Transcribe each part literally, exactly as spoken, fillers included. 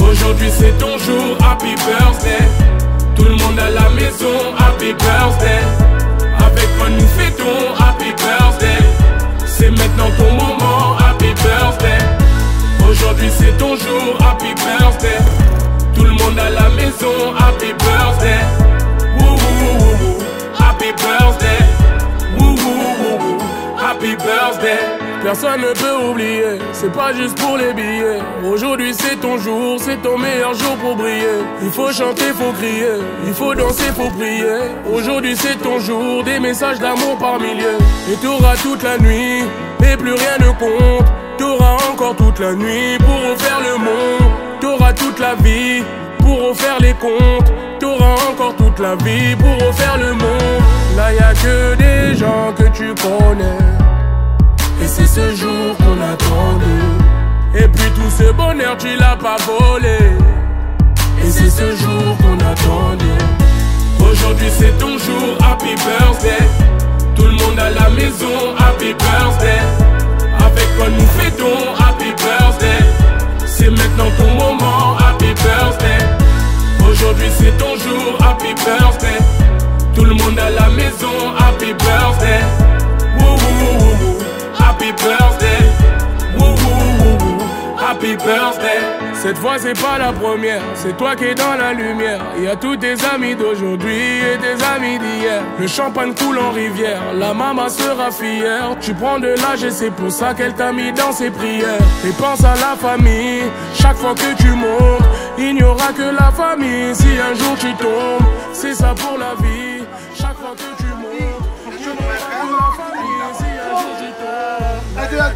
Aujourd'hui c'est ton jour, happy birthday. Tout le monde à la maison, happy birthday. Avec moi nous fêtons, happy birthday. C'est maintenant ton moment, happy birthday. Aujourd'hui c'est ton jour, happy birthday. Tout le monde à la maison, happy birthday. Woo woo woo woo, happy birthday. Woo woo woo woo, happy birthday. Personne ne peut oublier, c'est pas juste pour les billets. Aujourd'hui c'est ton jour, c'est ton meilleur jour pour briller. Il faut chanter, faut crier, il faut danser, faut prier. Aujourd'hui c'est ton jour, des messages d'amour par milliers. Et t'auras toute la nuit, et plus rien ne compte. T'auras encore toute la nuit pour refaire le monde. T'auras toute la vie pour refaire les comptes. T'auras encore toute la vie pour refaire le monde. Là y'a que des gens que tu connais. Et c'est ce jour qu'on attendait. Et puis tout ce bonheur tu l'as pas volé. Et c'est ce jour qu'on attendait. Aujourd'hui c'est ton jour, happy birthday. Tout le monde à la maison, happy birthday. Avec quoi nous fêtons, happy birthday. C'est maintenant ton moment, happy birthday. Aujourd'hui c'est ton jour, happy birthday. Tout le monde à la maison, happy birthday. Woo woo woo woo, happy birthday. Woo woo woo woo, happy birthday. Cette fois c'est pas la première, c'est toi qui es dans la lumière. Il y a tous tes amis d'aujourd'hui et tes amis d'hier. Le champagne coule en rivière, la maman sera fière. Tu prends de l'âge et c'est pour ça qu'elle t'a mis dans ses prières. Et pense à la famille, chaque fois que tu montes. Il n'y aura que la famille si un jour tu tombes. C'est ça pour la vie, chaque fois que tu montes. Il n'y aura que la famille si un jour tu tombes.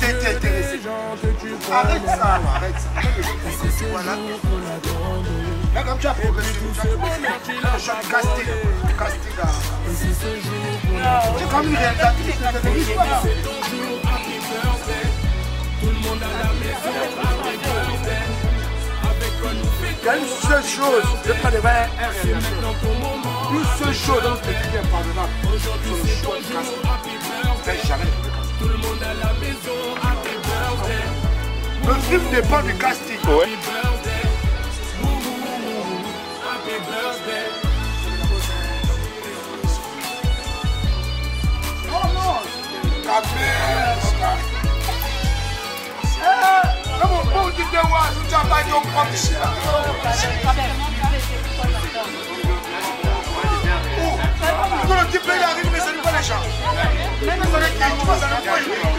Arrête ça, arrête ça. Voilà. Là, comme tu as progressé, tu as changé casting. Casting là. C'est comme une réalisatrice de télévision. Tout le monde à la maison. Il y a une seule chose, je ne pas de vrai, une seule chose dans ce petit qui est pardonnable. Sur le choix de casting. Fais jamais le tout le monde à la maison, happy birthday. Le film dépend du casting. Ouais. Oh non! Eh, mon bon dit de voir, tu as pas été au propre ici. Oh, le type il arrive, mais ça ne pas les gens. Même ça ne pas, ça ne pas.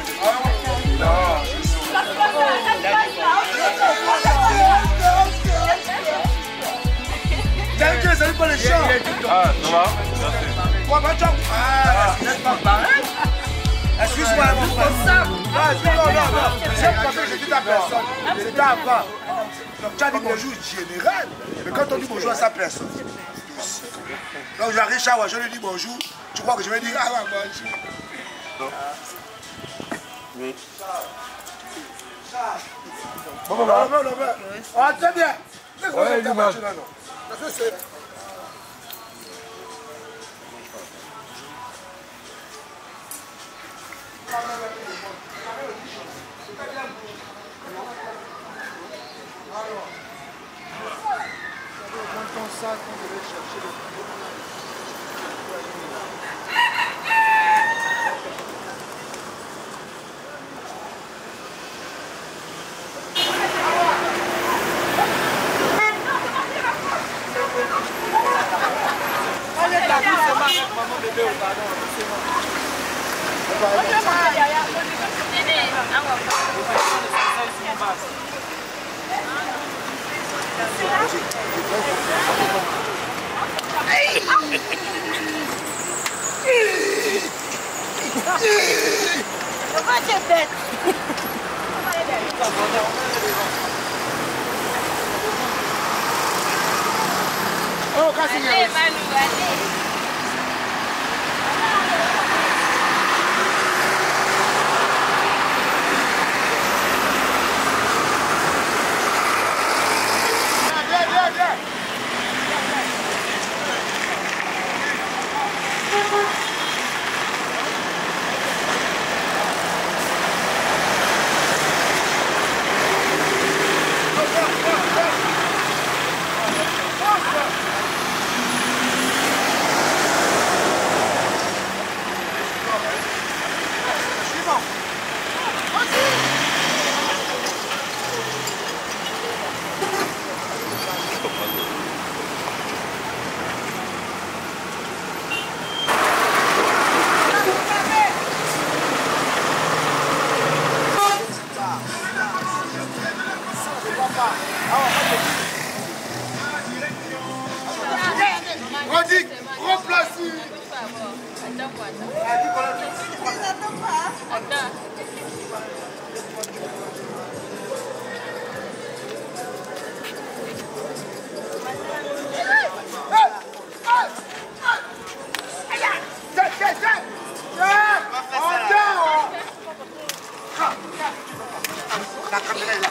T'as dit que ça ne pas les gens. Ah, ça va? Ouais, bah tu as... C'est pas pareil. Excuse-moi, mon frère. Non, non, non. C'est parce que j'ai dit ta personne. C'était avant. Donc tu as dit bonjour général. Mais quand on dit bonjour à sa personne. Donc j'arrive chez moi, je lui dis bonjour. Tu crois que je vais dire ah ouais, bonjour. Oui. Bon, bon, bon, bon, bon. Ah, très bien. Ouais, l'image. Pourquoi tu es bête? Oh, casse-y. Allez, Manu, allez. Rodi, remplace. La caméra est là.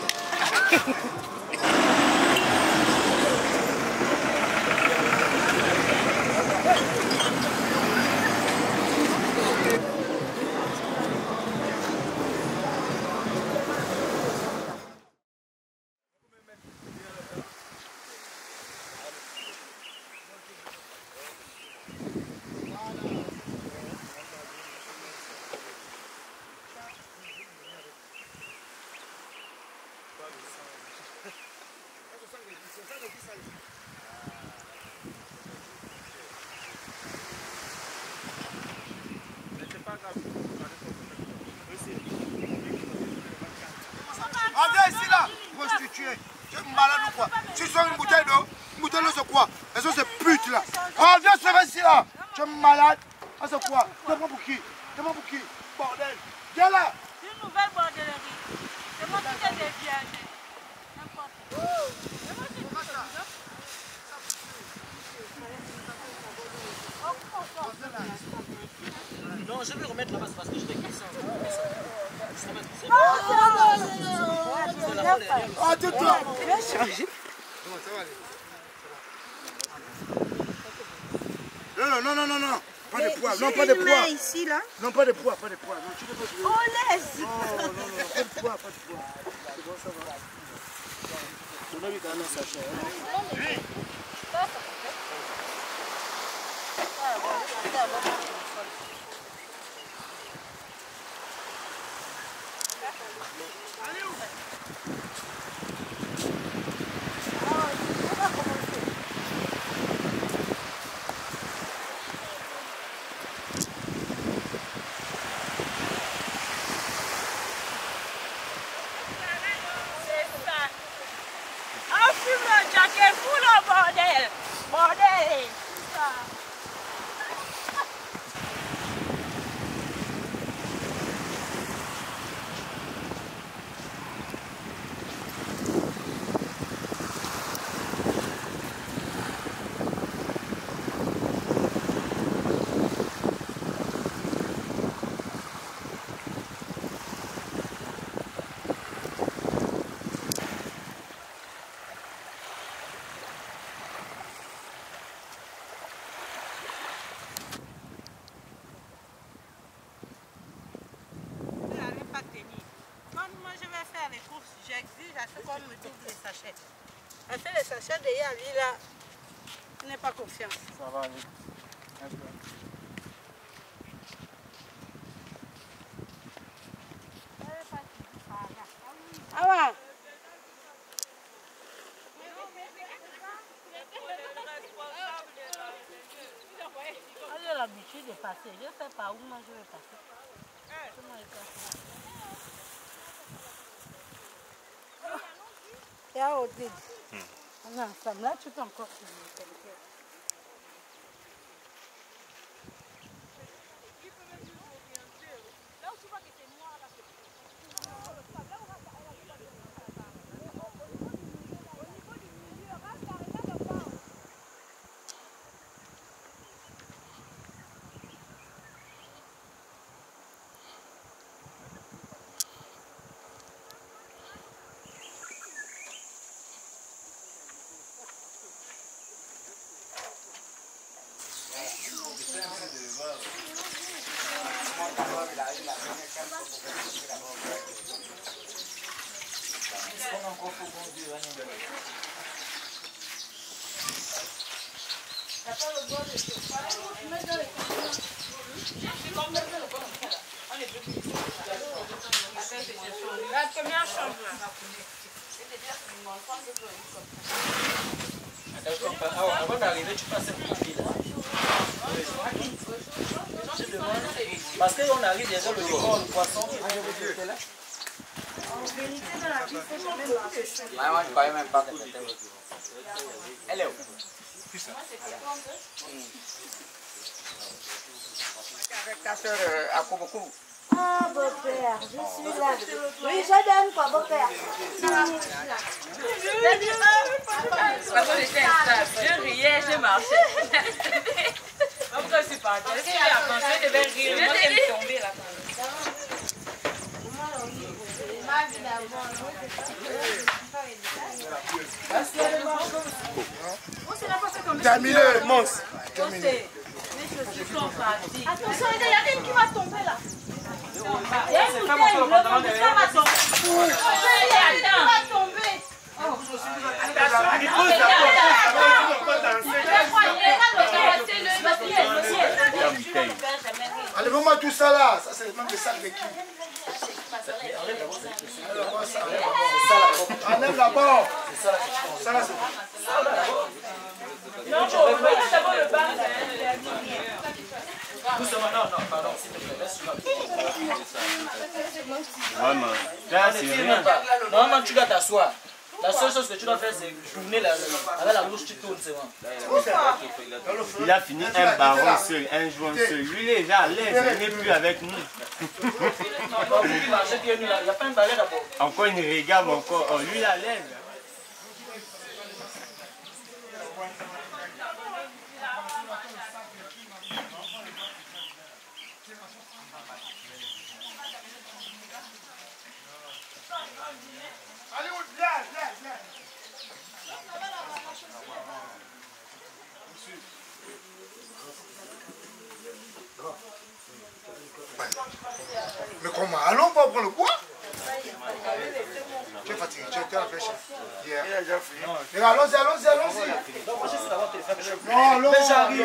Reviens ici là, prostituée. Tu es malade ou quoi? Tu sors une bouteille d'eau, une bouteille d'eau c'est quoi? Elles sont ces putes là. Reviens sur ici là. Tu es malade. Ah c'est quoi? Tu prends pour qui? Tu prends pour qui? Bordel. Viens là. C'est une nouvelle bordellerie. C'est moi qui t'ai dévié. Non, je vais remettre là-bas parce que je vais glisser. Ah, tais-toi. Non, non, non, non, non. Pas de poids, non, pas de poids. Ici, là. Non, pas de poids, pas de poids. Non, tu ne peux pas jouer. On laisse. Non, non, non, pas de poids, pas de poids. C'est bon, ça va. On a vu quand même un sachet. Oui. Allez où? C'est fou le bordel. Bordel. Les courses, j'exige à ce qu'on me trouve les sachets. Parce que les sachets derrière lui là, il n'est pas confiant. Ça va aller. Un peu. Ah ouais. J'ai l'habitude de passer. Je ne sais pas où moi je vais passer. Comment il passe? Et à Odile. On est ensemble. Là, tu peux encore se mettre. La première chambre là. Avant d'arriver, tu passes un coup de fil. Parce qu'on arrive déjà le décor, le poisson, et je vais là. vérité dans la vie, il faut jamais marcher. Moi, je ne croyais même pas que c'était. Elle est où? Avec ta soeur à Kobokou. Ah, beau-père, je suis là. Oui, je donne quoi, beau-père? Parce que j'étais instable. Je riais, je marchais. Pourquoi je suis partie? Est-ce que j'ai avancé, je devais rire? Moi, je suis tombée là. Terminé, monstre. Terminé. Attention, il y a quelqu'un qui va tomber là. Il y a une bouteille, le ça va tomber. Ça va tomber. Enlevez-moi tout ça là. Ça, c'est même des sacs de qui? Enlève là-bas. Ça là, c'est bon. Non, bon, regarde d'abord le bar. Doucement, non, non, pardon, s'il te plaît, laisse-moi. Vraiment. Là, c'est rien. Normalement, tu dois t'asseoir. La seule chose que tu dois faire, c'est tourner la, avec la bouche, tu tournes, c'est bon. Il a fini un baron seul, un joueur seul. Lui, il est déjà à l'aise, il n'est plus avec nous. Il n'y a pas un balai d'abord. Encore une regarde, encore. Oh, lui, il est à l'aise. Allez, viens, viens, viens. Mais comment? Allons pas prendre le poids? Tu es fatigué, tu es à la pêche. Hier. Mais allons-y, allons-y, allons-y. Non, allons. j'arrive.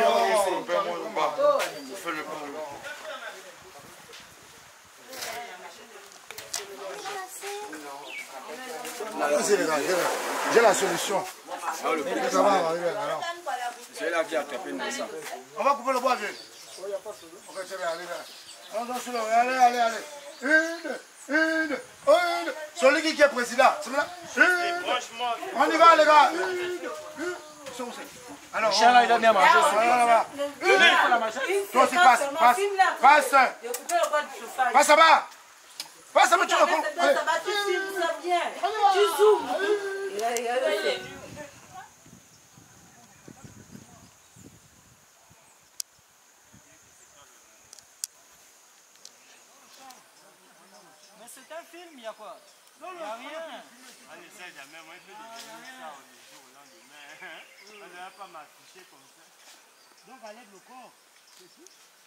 Allons-y les gars, j'ai la solution. Ça va arriver maintenant. C'est là qui a tapé une ça. On va couper le bois, vieux. Ok, c'est bien, allez, allez. Allez, allez, allez. Une, une, une. Celui qui est président. C'est là. Une. On y va, les gars. Une, une. Alors, Inch'Allah, il a bien mangé. toi aussi, passe, passe. Passe. Passe là-bas. Passe là-bas, tu vas. Tu filmes ça bien. Tu zoomes. Mais c'est un film, il y a quoi? Il n'y a rien. Allez, ça, jamais. Moi, je peux devenir ça au jour au lendemain. On ne va pas m'afficher comme ça. Donc, enlève le corps. C'est tout.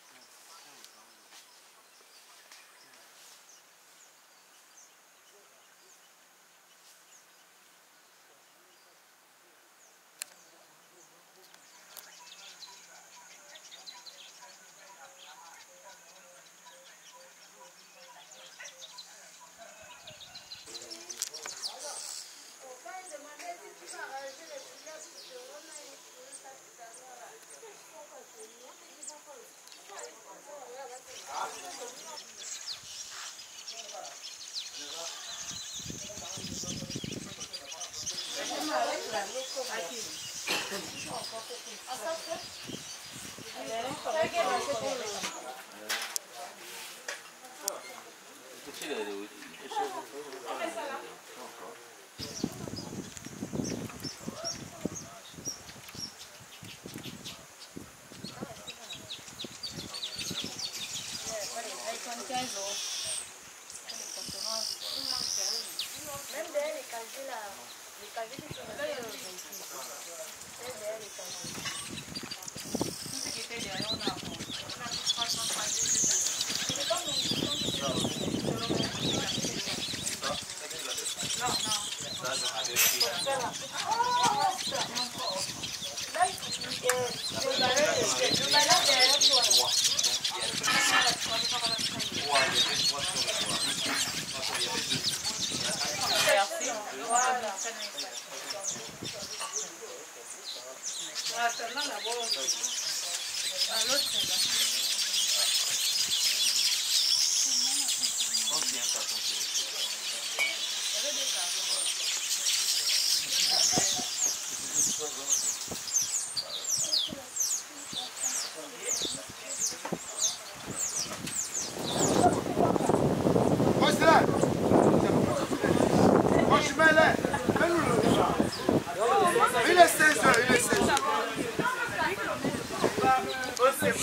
Même derrière les casiers là, les casiers qui sont là, même derrière les casiers. Tout ce qui était derrière, on a on a tous franchement casier. C'est pas mon non, non. Là, le balai derrière toi. Voilà. Ah, celle-là, la bonne. Ah, l'autre, celle-là.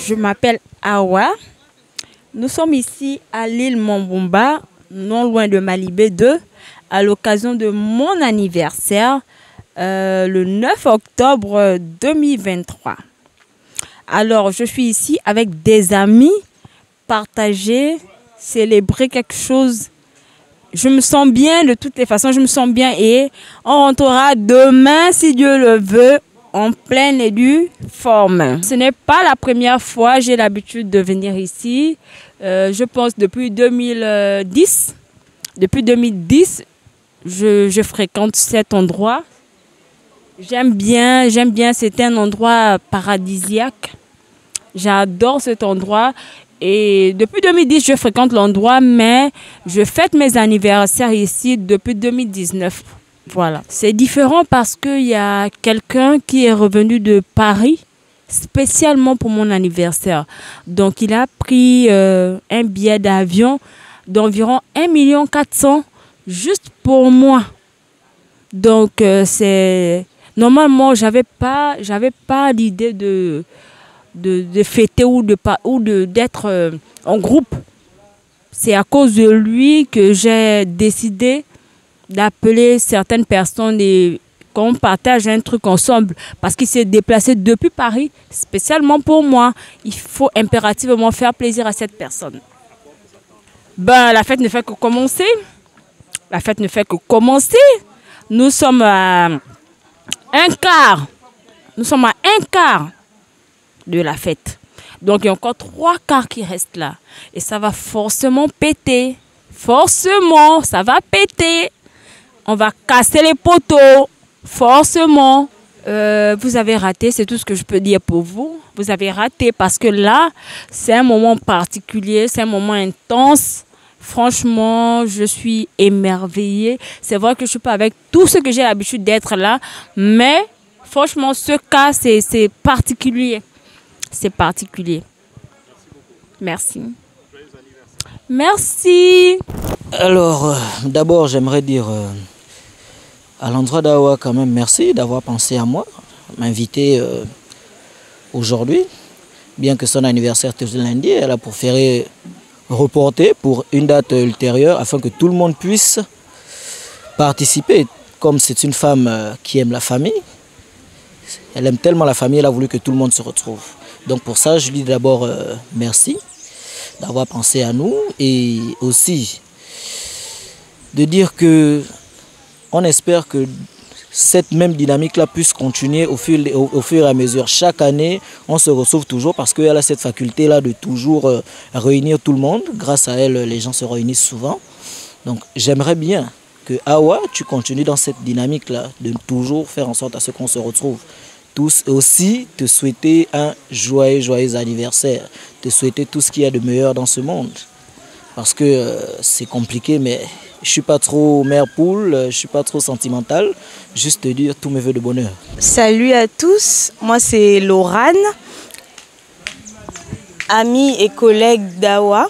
je m'appelle Awa. Nous sommes ici à l'île Mambumba, non loin de Malibé deux, à l'occasion de mon anniversaire, euh, le neuf octobre deux mille vingt-trois. Alors, je suis ici avec des amis, partager, célébrer quelque chose. Je me sens bien de toutes les façons, je me sens bien et on rentrera demain, si Dieu le veut, en pleine et due forme. Ce n'est pas la première fois, j'ai l'habitude de venir ici. Euh, je pense depuis deux mille dix. Depuis deux mille dix, je, je fréquente cet endroit. J'aime bien, j'aime bien, c'est un endroit paradisiaque. J'adore cet endroit. Et depuis deux mille dix, je fréquente l'endroit, mais je fête mes anniversaires ici depuis deux mille dix-neuf. Voilà. C'est différent parce qu'il y a quelqu'un qui est revenu de Paris spécialement pour mon anniversaire. Donc, il a pris euh, un billet d'avion d'environ un million quatre cent mille juste pour moi. Donc, euh, c'est... Normalement, je n'avais pas, j'avais pas l'idée de, de, de fêter ou de ou de, d'être euh, en groupe. C'est à cause de lui que j'ai décidé d'appeler certaines personnes et qu'on partage un truc ensemble parce qu'il s'est déplacé depuis Paris spécialement pour moi. Il faut impérativement faire plaisir à cette personne. Ben, la fête ne fait que commencer. La fête ne fait que commencer. Nous sommes à un quart. Nous sommes à un quart de la fête. Donc, il y a encore trois quarts qui restent là. Et ça va forcément péter. Forcément, ça va péter. On va casser les poteaux, forcément. Euh, vous avez raté, c'est tout ce que je peux dire pour vous. Vous avez raté parce que là, c'est un moment particulier, c'est un moment intense. Franchement, je suis émerveillée. C'est vrai que je ne suis pas avec tout ce que j'ai l'habitude d'être là, mais franchement, ce cas, c'est particulier. C'est particulier. Merci. Merci. Alors, euh, d'abord, j'aimerais dire... Euh, à l'endroit d'Awa, quand même, merci d'avoir pensé à moi, m'inviter euh, aujourd'hui. Bien que son anniversaire était lundi, elle a préféré reporter pour une date ultérieure afin que tout le monde puisse participer. Comme c'est une femme euh, qui aime la famille, elle aime tellement la famille, elle a voulu que tout le monde se retrouve. Donc pour ça, je lui dis d'abord euh, merci d'avoir pensé à nous et aussi de dire que on espère que cette même dynamique-là puisse continuer au fur, au, au fur et à mesure. Chaque année, on se retrouve toujours parce qu'elle a cette faculté-là de toujours euh, réunir tout le monde. Grâce à elle, les gens se réunissent souvent. Donc, j'aimerais bien que Awa, tu continues dans cette dynamique-là, de toujours faire en sorte à ce qu'on se retrouve. Tous aussi, te souhaiter un joyeux, joyeux anniversaire. Te souhaiter tout ce qu'il y a de meilleur dans ce monde. Parce que euh, c'est compliqué, mais... Je ne suis pas trop mère poule, je ne suis pas trop sentimentale. Juste te dire tous mes vœux de bonheur. Salut à tous, moi c'est Laurane, amie et collègue d'Awa.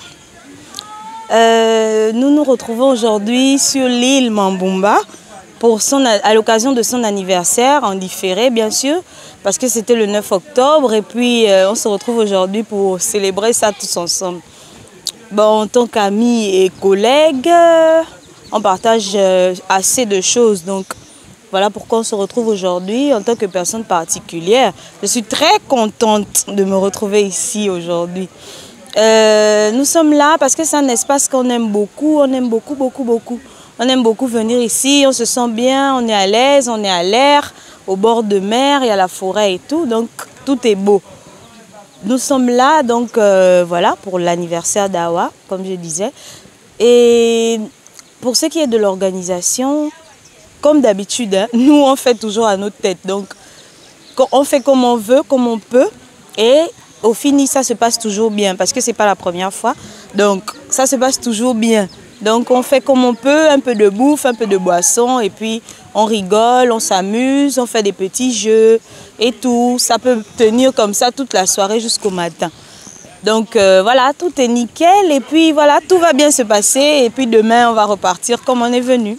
Euh, nous nous retrouvons aujourd'hui sur l'île Mambumba pour son, à l'occasion de son anniversaire, en différé bien sûr, parce que c'était le neuf octobre et puis euh, on se retrouve aujourd'hui pour célébrer ça tous ensemble. Bon, en tant qu'amis et collègues, on partage assez de choses. Donc, voilà pourquoi on se retrouve aujourd'hui en tant que personne particulière. Je suis très contente de me retrouver ici aujourd'hui. Euh, nous sommes là parce que c'est un espace qu'on aime beaucoup. On aime beaucoup, beaucoup, beaucoup. On aime beaucoup venir ici. On se sent bien, on est à l'aise, on est à l'air, au bord de mer, il y a la forêt et tout. Donc, tout est beau. Nous sommes là, donc, euh, voilà, pour l'anniversaire d'Awa, comme je disais. Et... pour ce qui est de l'organisation, comme d'habitude, hein, nous on fait toujours à notre tête. Donc on fait comme on veut, comme on peut. Et au fini, ça se passe toujours bien parce que ce n'est pas la première fois. Donc ça se passe toujours bien. Donc on fait comme on peut, un peu de bouffe, un peu de boisson. Et puis on rigole, on s'amuse, on fait des petits jeux et tout. Ça peut tenir comme ça toute la soirée jusqu'au matin. Donc euh, voilà, tout est nickel et puis voilà, tout va bien se passer et puis demain on va repartir comme on est venu.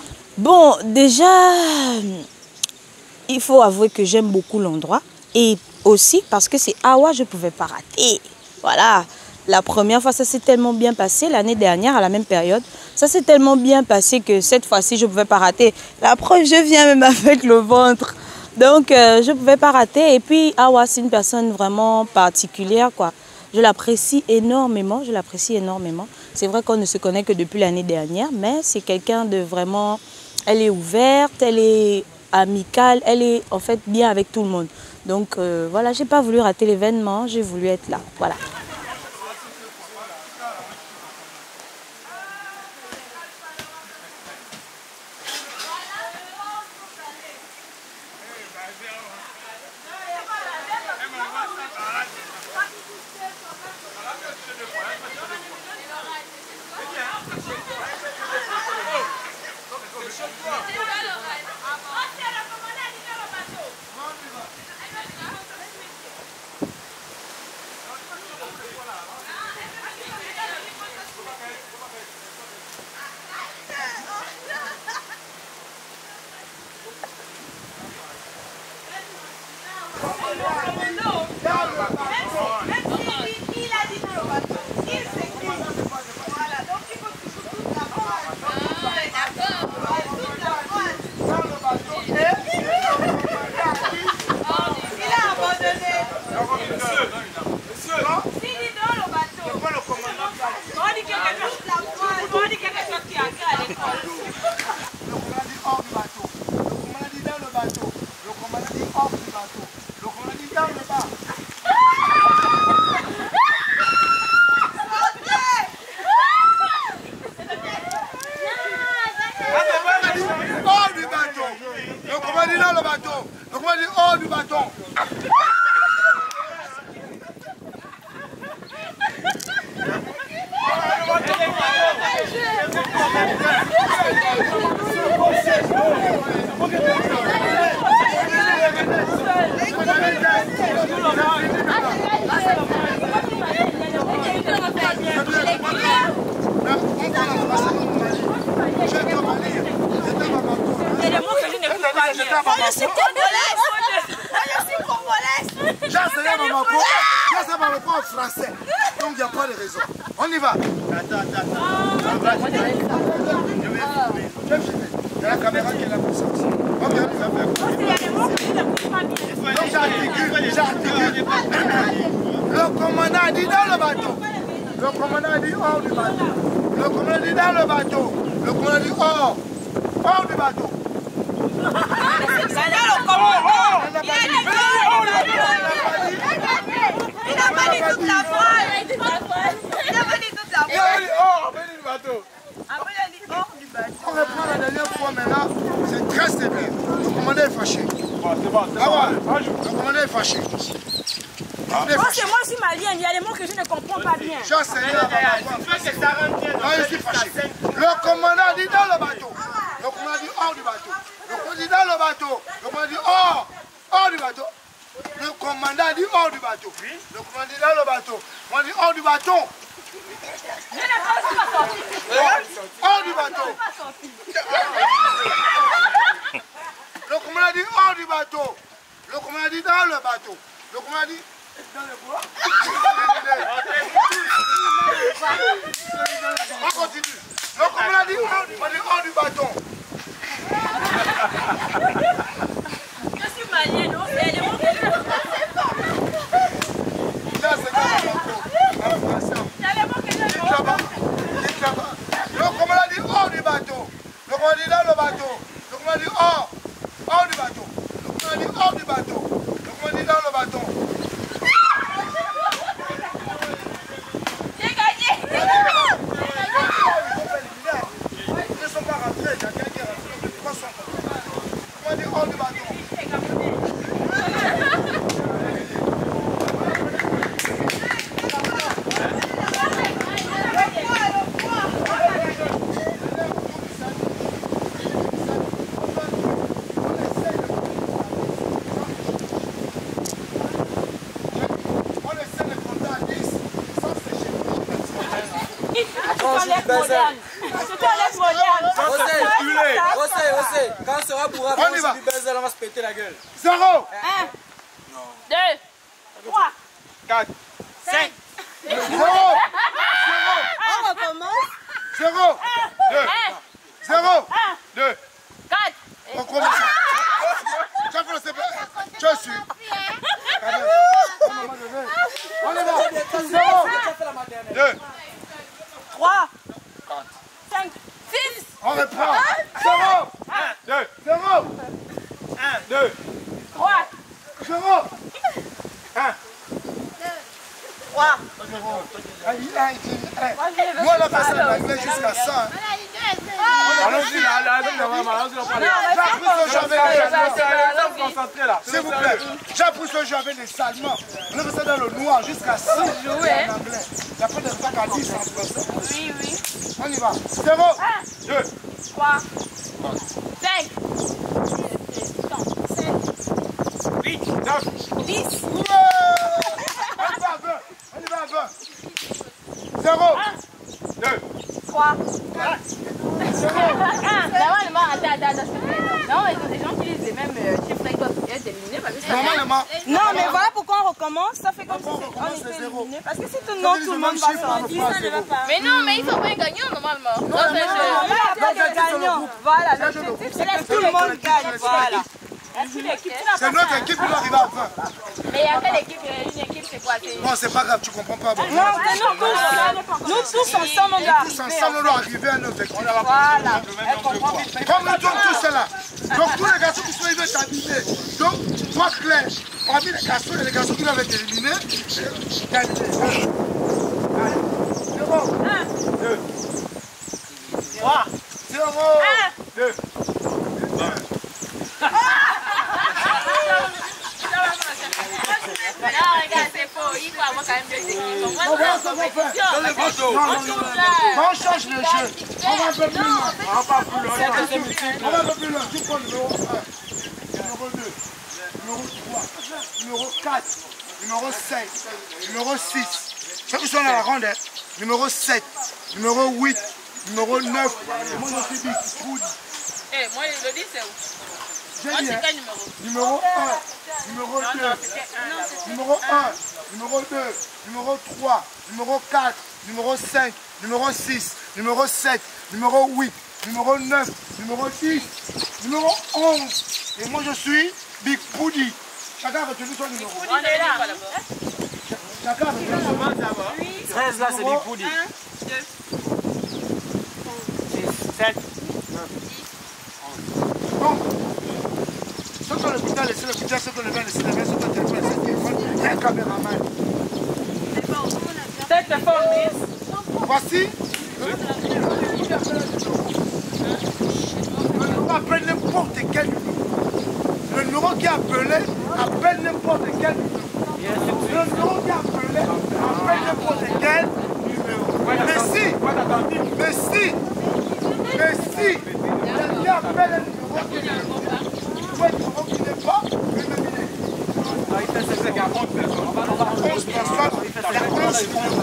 Bon, déjà, il faut avouer que j'aime beaucoup l'endroit et aussi parce que c'est Awa, je ne pouvais pas rater. Voilà. La première fois, ça s'est tellement bien passé. L'année dernière, à la même période, ça s'est tellement bien passé que cette fois-ci, je ne pouvais pas rater. La preuve, je viens même avec le ventre. Donc, euh, je ne pouvais pas rater. Et puis, Awa, c'est une personne vraiment particulière, quoi. Je l'apprécie énormément. Je l'apprécie énormément. C'est vrai qu'on ne se connaît que depuis l'année dernière, mais c'est quelqu'un de vraiment... Elle est ouverte, elle est amicale, elle est en fait bien avec tout le monde. Donc, euh, voilà, je n'ai pas voulu rater l'événement. J'ai voulu être là. Voilà. Français. Donc il n'y a pas de raison. On y va. Attends, attends, attends. Il y a la caméra qui est là pour ça aussi. Ok, on y va faire. Donc j'articule, j'articule. Le commandant dit dans le bateau. Le commandant dit hors du bateau. Le commandant dit dans le bateau. Le commandant dit hors. Hors du bateau. C'est ça le commandant. Il a dit hors du bateau. Il n'a pas dit toute la voile. Il n'a pas dit toute la voile. Il a dit hors du bateau. Après, il a dit hors du bateau. On reprend la dernière fois maintenant. C'est très sévère. Le commandant est fâché. Bon, c'est bon, c'est Ah ouais. bon. Le commandant est fâché. Moi, c'est moi aussi malienne. Il y a des mots que je ne comprends pas bien. Je sais, il y a non, je suis fâché. Le commandant dit dans le bateau. Le commandant dit hors du bateau. Le commandant dit dans le bateau. Le commandant dit hors. Hors du bateau. Le commandant dit hors du bateau. Le commandant dit dans le bateau. Le commandant dit hors du bateau. Je n'ai pas aussi pas sorti. Hors du bateau. Le commandant dit hors du bateau. Le commandant dit dans le bateau. Le commandant dit dans le bois. On continue. Le commandant dit hors du bateau. Je suis malienne, on fait les mots que je ne comprends pas. Là, c'est dans le bateau. Il y a les mots que je ne comprends pas. Le commandant dit hors du bateau. Le commandant dit dans le bateau. Le commandant dit hors. Hors du bateau. Le commandant dit hors du bateau. Le commandant dit dans le bateau. J'ai gagné. Ils ne sont pas rentrés. Il y a quelqu'un qui est rentré. Trois sont rentrés. Le commandant dit hors du bateau. Quand on sera bourré, on va se péter la gueule. Zéro. Un, deux, trois, quatre, cinq. Zéro. Zéro. On recommence. Zéro. Deux. Zéro. Deux. quatre. On commence. Tu as commencé. Tu as su. On est là. Zéro. Deux. trois, cinq, six. On reprend. Zéro. Un. Deux. Zéro. Un. Deux. trois, Zéro. Un. trois. Moi, la personne a réglé jusqu'à ça. Allons-y là, allons-y là. S'il vous plaît, j'ai appris ce jeu avec les Allemands. On a fait ça dans le noir jusqu'à six en anglais. Il n'y a pas de sac à dix en français. Oui, oui. On y va. Zéro. Deux. trois, cinq, huit, neuf, dix. On y va à vingt. On y va à vingt. Zéro. Deux. trois, Zéro. normalement, attends, attends, attends, s'il te plaît. Non, mais il y a des gens qui lisent les mêmes euh, chiffres et doivent être éliminés parce que ça. Normalement. Non, mais voilà pourquoi on recommence. Ça fait comme si on on recommence était de zéro. éliminé. Parce que si tout le monde, tout le monde va sortir. Mais non, mais il faut pas un gagnant normalement. Non, Non, là, il n'y a pas de gagnant. Voilà, l'objectif, c'est que tout le monde gagne. Voilà. C'est notre équipe qui doit arriver à vingt. Mais il y a quelle équipe? Une équipe, c'est quoi? C'est- Non, c'est pas grave, tu comprends pas. Bon. Non, c'est nous tous. Nous tous ensemble, on doit Tous arriver. ensemble, on doit arriver à notre objectif. Voilà. Comme nous sommes tous là. Donc tous les garçons qui sont arrivés sont abîmés. Donc, toi Claire, parmi les garçons et les garçons qui doivent être éliminés, gagnez. Zéro. Deux. Trois. Zéro. Deux. Non, regarde, c'est faux. Il faut avoir quand même deux équipes. On va On va faire se une faire. compétition. Non, non, non, non. On change le jeu. On va un peu plus loin. On va pas plus loin. On va un peu plus loin. Tu prends le numéro un, numéro deux, numéro trois, numéro quatre, numéro cinq, numéro six. Ceux qui sont dans la ronde, hein. Numéro sept, numéro huit, numéro neuf. Moi, je suis dit, Eh, moi, le dix, c'est où? j'ai Moi, dit, c'est hein. quel numéro? Numéro un, numéro deux, numéro un, numéro deux, numéro trois, numéro quatre, numéro cinq, numéro six, numéro sept, numéro huit, numéro neuf, numéro dix, numéro onze. Et moi je suis Big Poudi. Chacun a retenu son numéro. On est là. Chacun a retenu son numéro. treize là, c'est des poudis. un, deux, sept, Donc, ceux qui ont le bouton, laissez le bouton, ceux qui ont le vin, laissez le vin, ceux qui ont le téléphone, laissez le téléphone. Il y a un caméraman. sept, c'est fort, dix. Voici. On va appeler n'importe quel numéro. Le numéro qui est appelé, appelle n'importe quel numéro. Le numéro qui est appelé, appelle n'importe quel numéro. Mais si, mais si, mais si, quelqu'un appelle un numéro qui n'est pas, un numéro qui n'est pas, éliminé. Il y a onze personnes, il y a onze numéros.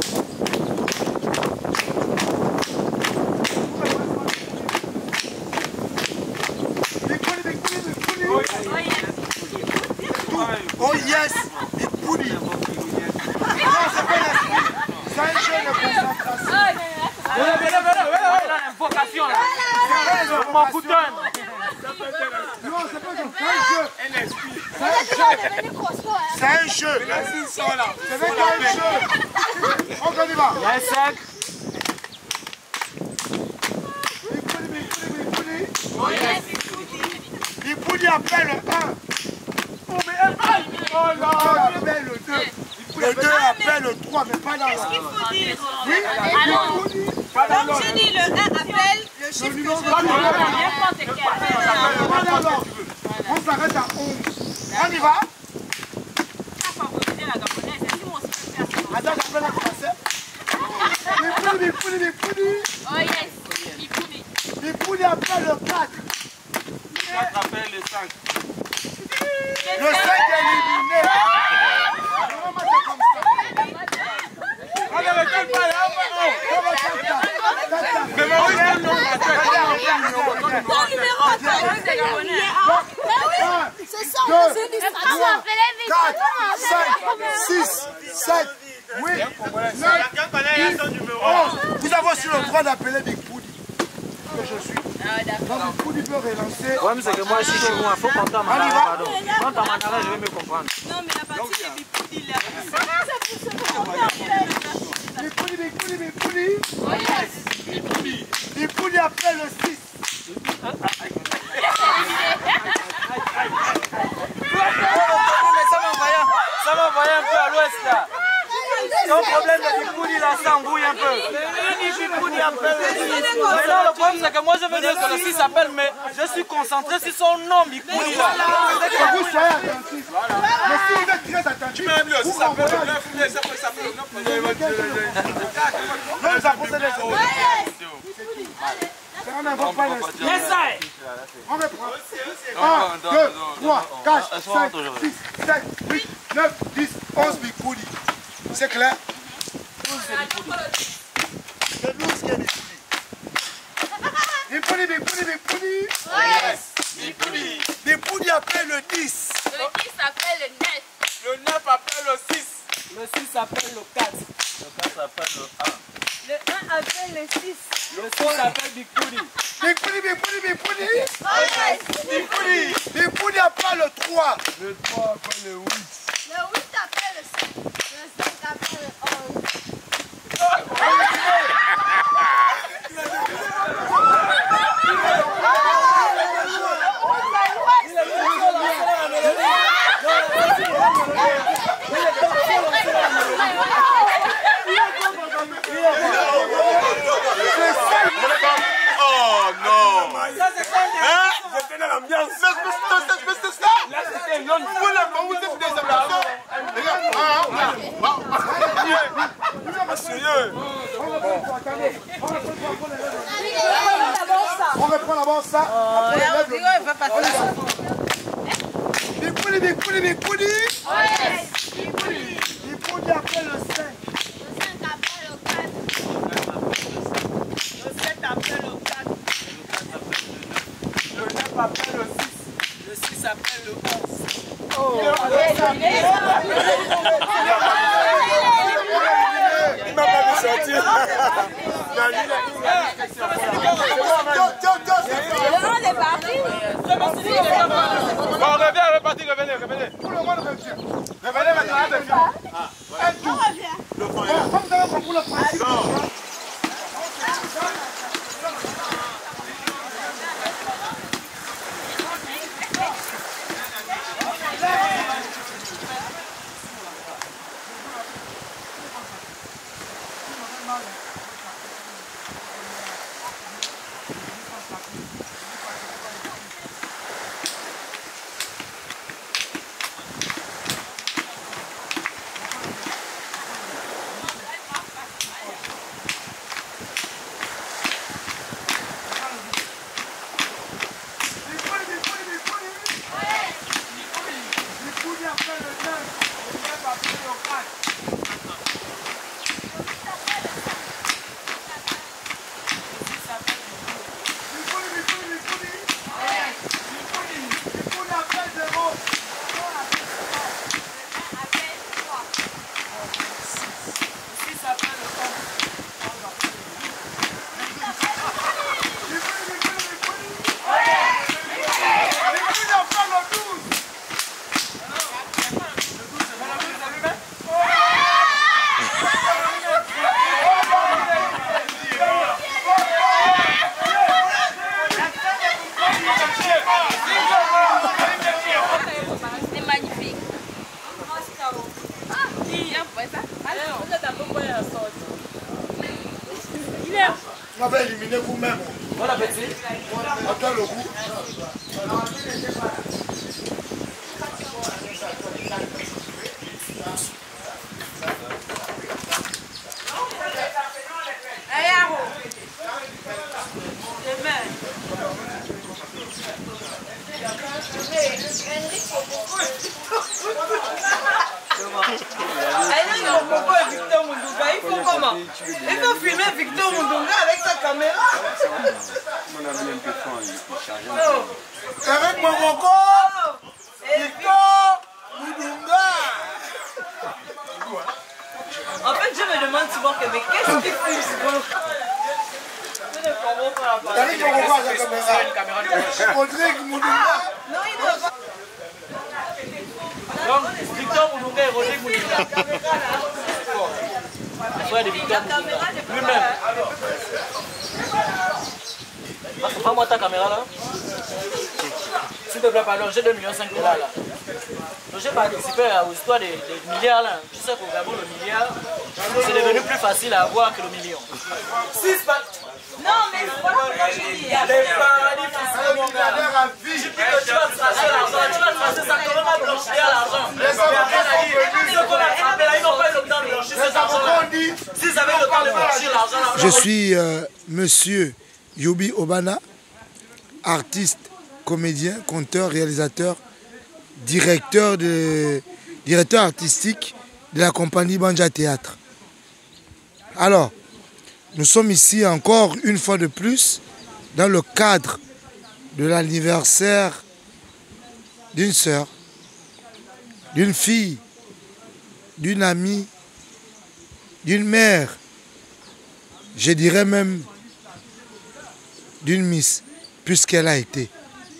Oh yes, Big Poudi. Non, c'est pas l'esprit. C'est un jeu de concentration. Venez, venez, venez, l'invocation là. Mon couteau. Non, c'est pas comme c'est un jeu. C'est un jeu. C'est un jeu. On y va. Il y a un sac. Big Poudi, Big Poudi, Big Poudi. Big Poudi appelle un. Oh là, appelle le deux. Le deux appelle le trois, mais pas dans l'ordre. Oui, Donc j'ai dit le un appelle le chiffre que je N'importe quel. pas dans l'ordre. On s'arrête à onze. On y va. Attends, j'appelle la français. Big Poudi, Big Poudi, Big Poudi. Oh yes, Big Poudi. Big Poudi appelle le quatre. quatre appelle le cinq. Le cinq est éliminé. Normalement, c'est comme ça. On ne regarde pas là. Mais Maurice, quel nom? Ton numéro, C'est ça. trois, quatre, cinq, six, sept, huit, neuf, dix, onze. Vous avez aussi le droit d'appeler Big Poudi. Que je suis. Donc Big Poudi peut relancer. Le problème c'est que moi je suis chez moi, il faut qu'on t'en mette, pardon. Quand t'en mets, je vais me comprendre. Non mais la partie de Big Poudi là. Big Poudi, Big Poudi, Big Poudi. Big Poudi appelle le six. Ça m'a envoyé un peu à l'ouest là. Ton problème de Big là, ça embrouille un peu. Big appelle le six. Mais non, le problème c'est que moi je veux dire que le six s'appelle, mais je suis concentré sur son nom, Big Poudi là. Vous soyez attentifs. Mais si vous êtes très attentifs, même lui aussi s'appelle le neuf, il s'appelle le neuf. Non, ça procède à ça. On n'invoque pas le six. On reprend. un, deux, trois, quatre, cinq, six, sept, huit, neuf, dix, onze Big Poudi. C'est clair? C'est douze qui est Big Poudi. Big Poudi, Big Poudi, Big Poudi. Big Poudi. Big Poudi appelle le dix. Le dix appelle le neuf. Le neuf appelle le six. Le six appelle le quatre. Le quatre appelle le un. Le un appelle le six. Le six appelle Big Poudi. Big Poudi, Big Poudi, Big Poudi. Big Poudi. Big Poudi appelle le trois. Le trois appelle le huit. Le huit appelle le cinq. Le cinq appelle le onze. Oh non! Hein? J'étais dans l'ambiance. C'est ça? Là, c'était une autre. Vous là, vous êtes des amateurs. Sérieux? On reprend d'abord ça. On va passer ça. Big Poudi, Big Poudi, Big Poudi. Big Poudi. Big Poudi appelle le cinq. Le cinq appelle le quatre. Le sept appelle le quatre. Le neuf appelle le six. Le six appelle le onze. Oh! Il m'a pas vu sortir. On est parti. Bon, reviens, reparti, revenez, revenez. Tout le monde revient. Revenez maintenant. Un tour. Comme vous avez compris le principe. Vous m'avez éliminé vous-même. Bon appétit. Attends le goût. Il faut comment? Il faut filmer Victor Mundunga avec sa caméra. Avec mon coco. Et puis mais qu'est-ce qu'il fait ici? Je ne comprends pas la T'as dit qu'on voit la caméra. Rodrigue Moudouba. Non, il doit pas. Donc, Victor Moudouba et Rodrigue Moudouba. Frère de Victor Moudouba. Lui-même. Prends-moi ta caméra là. S'il te plaît, pardon, j'ai deux millions cinq dollars là. Donc j'ai participé aux histoires des, des milliards là. Je sais qu'au Gabon, le milliard, c'est devenu plus facile à avoir que le million. Six Non, mais voilà pourquoi je dis. Les paradis fiscaux, mon gars. Je dis que tu vas tracer l'argent, tu vas tracer ça, comment on va blanchir l'argent? Ceux qu'on a attrapés là, ils n'ont pas eu le temps de blanchir cet argent-là. S'ils avaient le temps de blanchir l'argent, Je suis euh, monsieur Youbi Obana, artiste, comédien, conteur, réalisateur, directeur, de, directeur artistique de la compagnie Banja Théâtre. Alors, nous sommes ici encore une fois de plus dans le cadre de l'anniversaire d'une sœur, d'une fille, d'une amie, d'une mère, je dirais même d'une miss, puisqu'elle a été.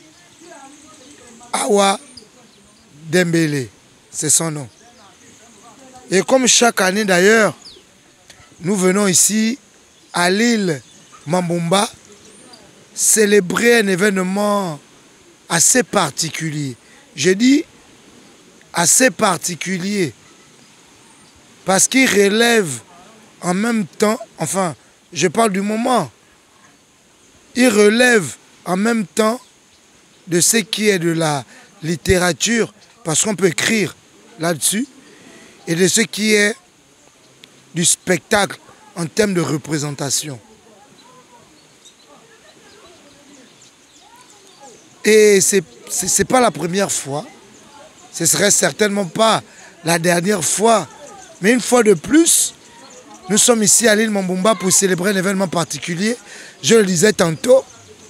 Awa Dembélé, c'est son nom. Et comme chaque année d'ailleurs, nous venons ici à l'île Mambumba célébrer un événement assez particulier. Je dis assez particulier parce qu'il relève en même temps, enfin, je parle du moment, il relève en même temps de ce qui est de la littérature, parce qu'on peut écrire là-dessus, et de ce qui est du spectacle en termes de représentation. Et ce n'est pas la première fois, ce ne serait certainement pas la dernière fois, mais une fois de plus, nous sommes ici à l'île Mambumba pour célébrer un événement particulier, je le disais tantôt,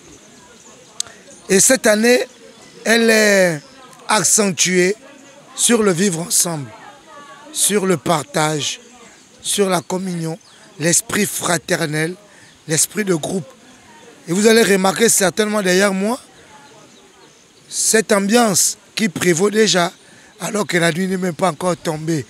et cette année, elle est accentuée sur le vivre ensemble, sur le partage, sur la communion, l'esprit fraternel, l'esprit de groupe. Et vous allez remarquer certainement derrière moi cette ambiance qui prévaut déjà alors que la nuit n'est même pas encore tombée.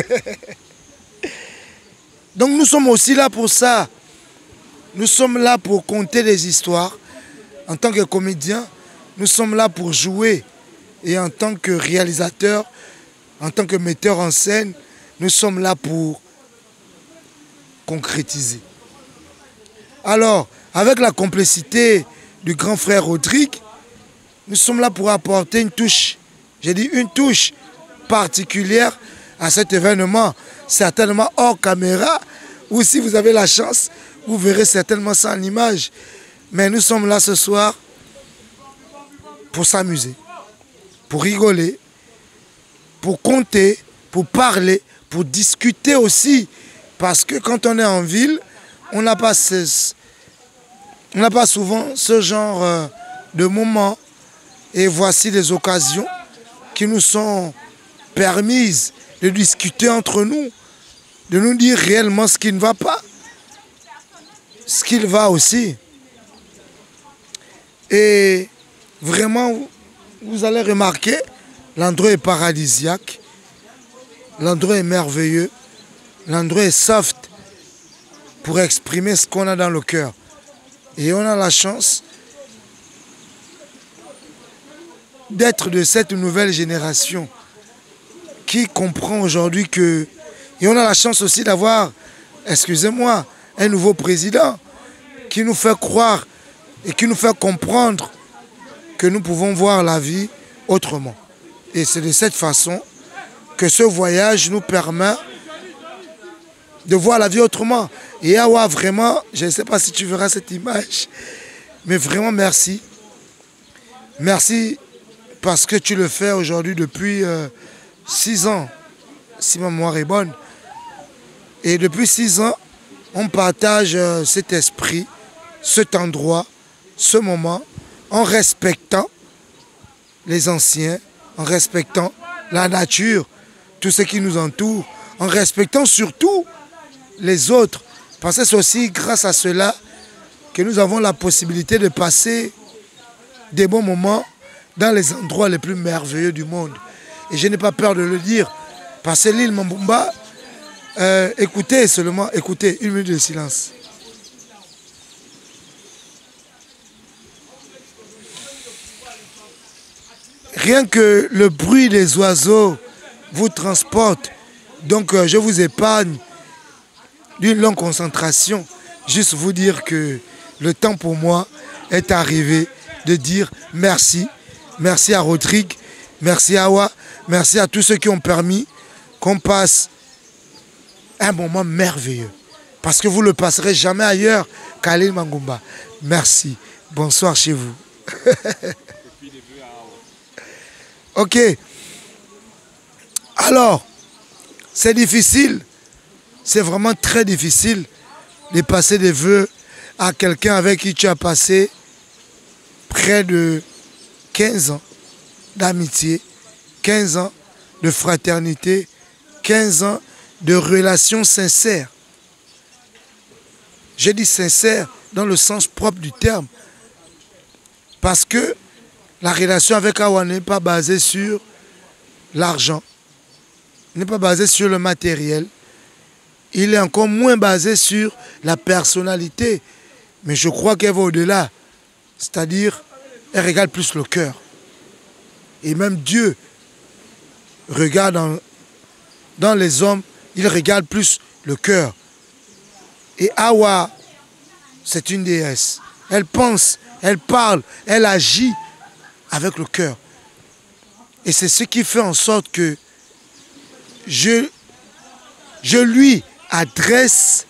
Donc nous sommes aussi là pour ça. Nous sommes là pour conter des histoires. En tant que comédien, nous sommes là pour jouer. Et en tant que réalisateur, en tant que metteur en scène, nous sommes là pour concrétiser. Alors, avec la complicité du grand frère Rodrigue, nous sommes là pour apporter une touche, j'ai dit une touche particulière à cet événement, certainement hors caméra, ou si vous avez la chance, vous verrez certainement ça en image. Mais nous sommes là ce soir pour s'amuser, pour rigoler, pour compter, pour parler, pour discuter aussi. Parce que quand on est en ville, on n'a pas, ce, on n'a pas souvent ce genre de moments. Et voici les occasions qui nous sont permises de discuter entre nous, de nous dire réellement ce qui ne va pas, ce qu'il va aussi. Et vraiment, vous allez remarquer, l'endroit est paradisiaque, l'endroit est merveilleux, l'endroit est soft pour exprimer ce qu'on a dans le cœur. Et on a la chance d'être de cette nouvelle génération qui comprend aujourd'hui que... Et on a la chance aussi d'avoir, excusez-moi, un nouveau président qui nous fait croire et qui nous fait comprendre que nous pouvons voir la vie autrement. Et c'est de cette façon que ce voyage nous permet de voir la vie autrement. Et Awa, vraiment, je ne sais pas si tu verras cette image, mais vraiment merci. Merci parce que tu le fais aujourd'hui depuis euh, six ans, si ma mémoire est bonne. Et depuis six ans, on partage euh, cet esprit, cet endroit, ce moment, en respectant les anciens, en respectant la nature, tout ce qui nous entoure, en respectant surtout les autres. Parce que c'est aussi grâce à cela que nous avons la possibilité de passer des bons moments dans les endroits les plus merveilleux du monde. Et je n'ai pas peur de le dire. Parce que l'île Mambumba, euh, écoutez seulement, écoutez, une minute de silence. Rien que le bruit des oiseaux vous transporte. Donc euh, je vous épargne d'une longue concentration. Juste vous dire que le temps pour moi est arrivé de dire merci. Merci à Rodrigue, merci à Awa, merci à tous ceux qui ont permis qu'on passe un moment merveilleux. Parce que vous ne le passerez jamais ailleurs qu'à l'île Mangumba. Merci. Bonsoir chez vous. Ok. Alors, c'est difficile. C'est vraiment très difficile de passer des vœux à quelqu'un avec qui tu as passé près de quinze ans d'amitié, quinze ans de fraternité, quinze ans de relations sincères. Je dis sincère dans le sens propre du terme. Parce que la relation avec Awa n'est pas basée sur l'argent, n'est pas basée sur le matériel. Il est encore moins basé sur la personnalité. Mais je crois qu'elle va au-delà. C'est-à-dire, elle regarde plus le cœur. Et même Dieu regarde dans, dans les hommes, il regarde plus le cœur. Et Awa, c'est une déesse. Elle pense, elle parle, elle agit avec le cœur. Et c'est ce qui fait en sorte que je, je lui adresse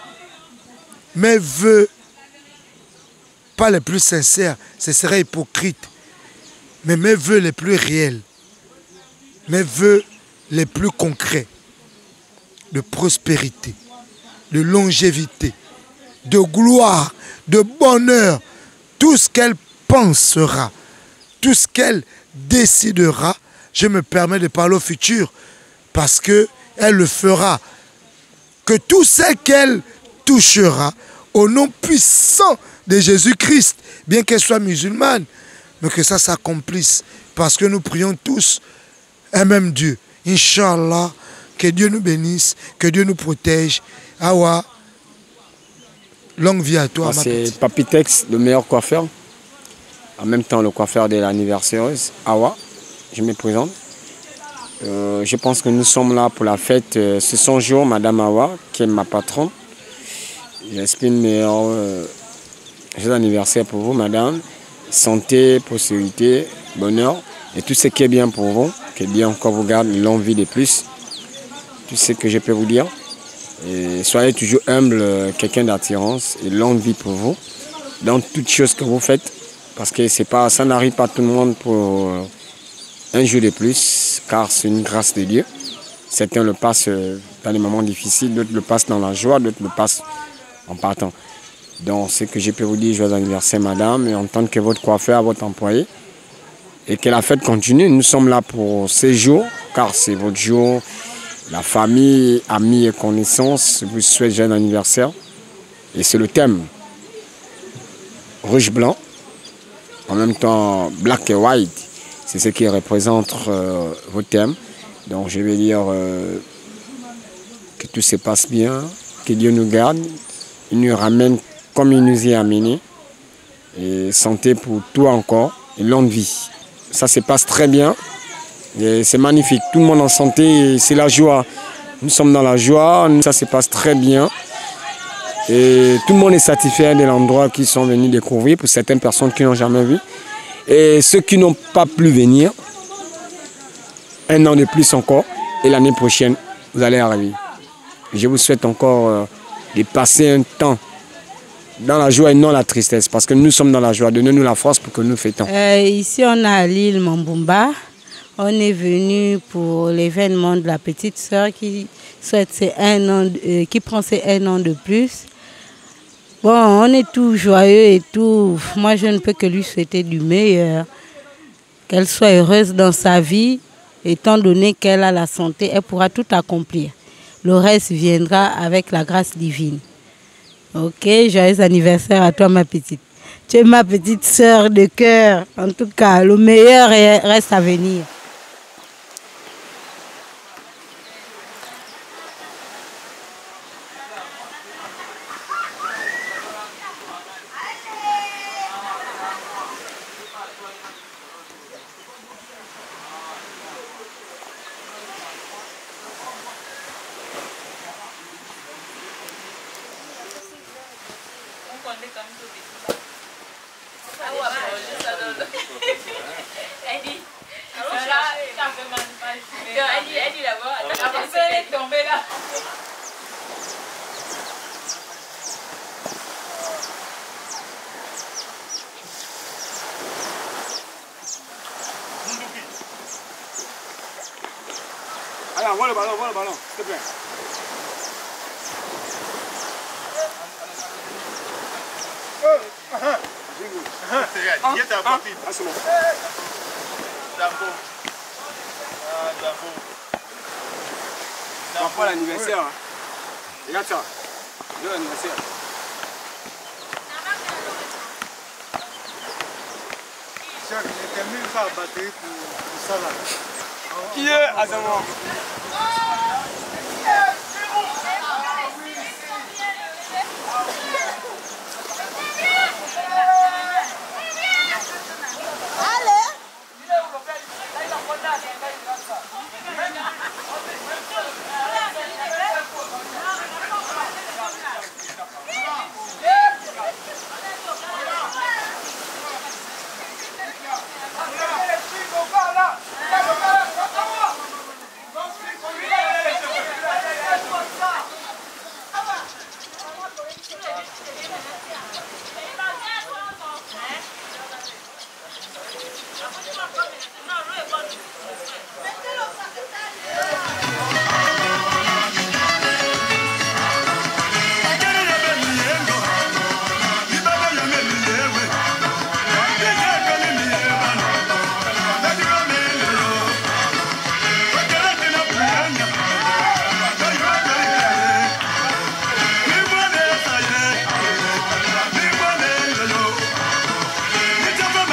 mes vœux, pas les plus sincères, ce serait hypocrite, mais mes vœux les plus réels, mes vœux les plus concrets, de prospérité, de longévité, de gloire, de bonheur, tout ce qu'elle pensera, tout ce qu'elle décidera, je me permets de parler au futur, parce qu'elle le fera. Que tout ce qu'elle touchera, au nom puissant de Jésus-Christ, bien qu'elle soit musulmane, mais que ça s'accomplisse, parce que nous prions tous un même Dieu. Inch'Allah, que Dieu nous bénisse, que Dieu nous protège. Awa, longue vie à toi. C'est Papitex, le meilleur coiffeur. En même temps, le coiffeur de l'anniversaireuse, Awa. Je me présente. Euh, je pense que nous sommes là pour la fête. Euh, ce son jour, Madame Awa, qui est ma patronne. J'espère une meilleure euh, joyeux anniversaire pour vous, Madame. Santé, prospérité, bonheur et tout ce qui est bien pour vous. Que Dieu encore vous garde longue vie de plus. Tout ce que je peux vous dire. Et soyez toujours humble, quelqu'un d'attirance et longue vie pour vous. Dans toutes choses que vous faites. Parce que c'est pas, ça n'arrive pas à tout le monde pour euh, un jour de plus, car c'est une grâce de Dieu. Certains le passent dans les moments difficiles, d'autres le passent dans la joie, d'autres le passent en partant. Donc, ce que je peux vous dire, joyeux anniversaire, madame, et en tant que votre coiffeur, votre employé, et que la fête continue. Nous sommes là pour ces jours, car c'est votre jour. La famille, amis et connaissances vous souhaitent joyeux anniversaire. Et c'est le thème rouge-blanc, en même temps black et white. C'est ce qui représente euh, vos thèmes. Donc je vais dire euh, que tout se passe bien, que Dieu nous garde, il nous ramène comme il nous y a amené. Et santé pour toi encore, et longue vie. Ça se passe très bien, c'est magnifique. Tout le monde en santé, c'est la joie. Nous sommes dans la joie, ça se passe très bien. Et tout le monde est satisfait de l'endroit qu'ils sont venus découvrir, pour certaines personnes qui n'ont jamais vu. Et ceux qui n'ont pas pu venir, un an de plus encore, et l'année prochaine, vous allez arriver. Je vous souhaite encore euh, de passer un temps dans la joie et non la tristesse, parce que nous sommes dans la joie. Donnez-nous la force pour que nous fêtons. Euh, ici, on est à l'île Mambumba. On est venu pour l'événement de la petite sœur qui souhaite ses un an, euh, qui prend ses un an de plus. Bon, on est tout joyeux et tout. Moi, je ne peux que lui souhaiter du meilleur. Qu'elle soit heureuse dans sa vie, étant donné qu'elle a la santé, elle pourra tout accomplir. Le reste viendra avec la grâce divine. Ok, joyeux anniversaire à toi ma petite. Tu es ma petite sœur de cœur. En tout cas, le meilleur reste à venir. Alors, voilà le ballon, voilà le ballon, s'il te plaît. Ah, c'est bon. On prend l'anniversaire. Regarde ça. C'est l'anniversaire. J'ai terminé ça à batterie pour ça là. Qui est Azamor?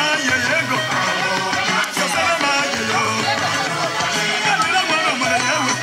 Yeah.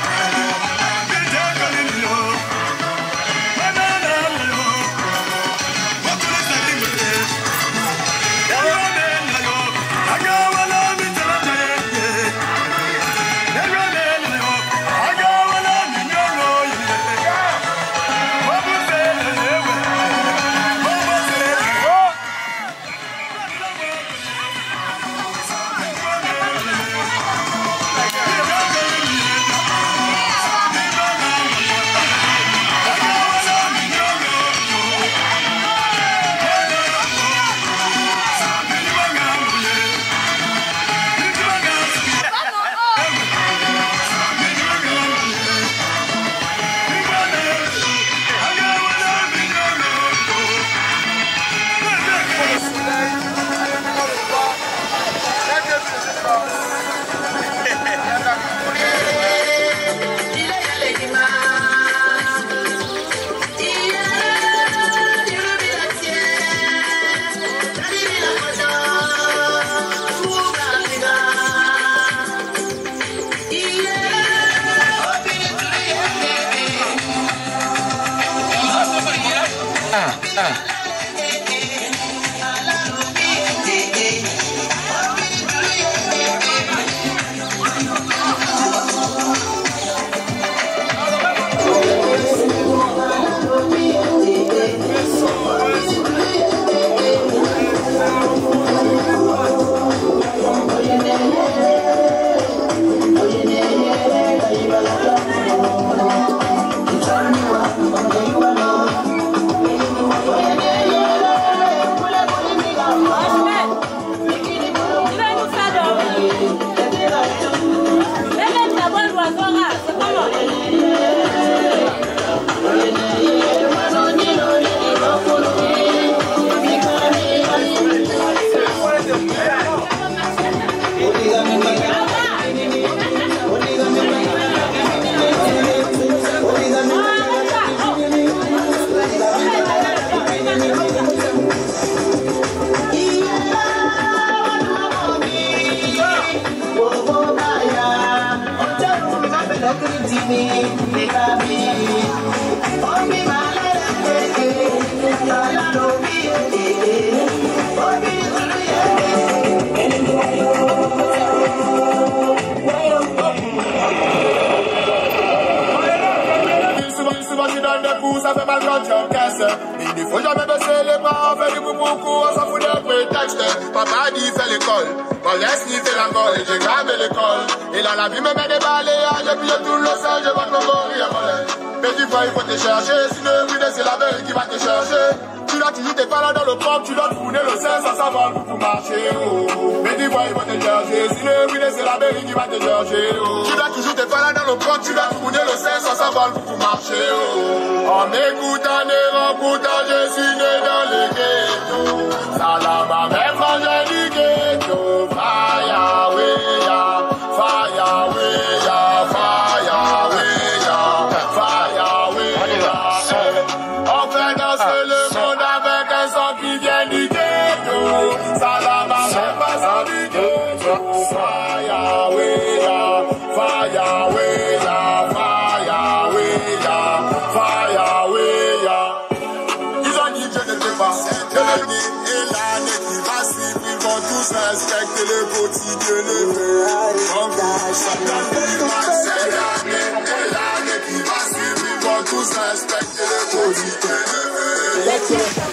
Ça fait mal quand tu encaisses. Il ne faut jamais baisser les bras, on fait du bouboucou, on s'en fout des prétextes. Papa dit fais l'école, on laisse sniffer la colle, j'ai gravé l'école. Et là la vie me met des balayages, et puis j'ai tout le sang, je vais me mourir. Mais tu vois, il faut te chercher, sinon c'est la veille qui va te chercher. Tu dois toujours te parler dans le propre, tu dois te fourner le sein, ça s'avale pour marcher. Oh. Mais tu vois, il faut te chercher, sinon c'est la veille qui va te chercher. Oh. Tu dois toujours te parler dans le propre, tu dois te fourner le sein, ça s'avale pour marcher. Oh. En m'écoutant et remoutant, je suis né dans le ghetto. Salama, même quand j'ai du ghetto. Fire, we ya, fire, we ya, fire, we ya, fire, we ya. On fait danser le monde avec un son qui vient du ghetto. Salama, même pas sans du ghetto. Fire, we ya, fire, we ya, fire, we ya, fire, we ya. Ils ont dit que je n'étais pas l'année et l'année qui va suivre, ils vont tous respecter le quotidien, le fait. En gros, ça c'est l'année et l'année qui va suivre, ils vont tous respecter le quotidien, le fait.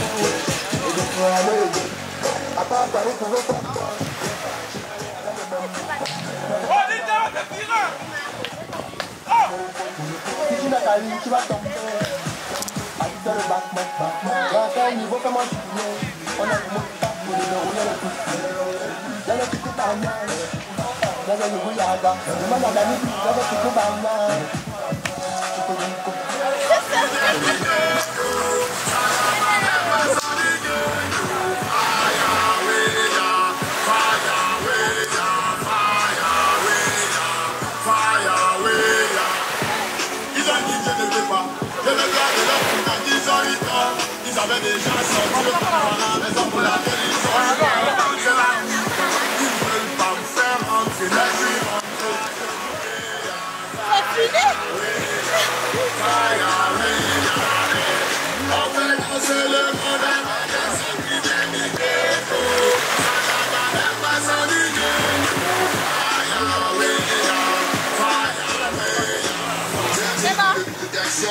Si tu n'as qu'à lui, tu vas tomber. Dans le bac, bac, bac, bac. Dans quel niveau, comment tu viens? On a le mot pour le dérouler le coup. Dans le petit banane, dans le bouillaga. Demande à Dani, dans le petit banane. Ils avaient déjà sorti le panorama à la maison pour la télévision. Ils veulent pas me faire rentrer, mais je suis rentré. On fait danser le monde avec un son qui vient du ghetto. Ça n'a même pas sans du ghetto. Fire, we are, fire, we are. C'est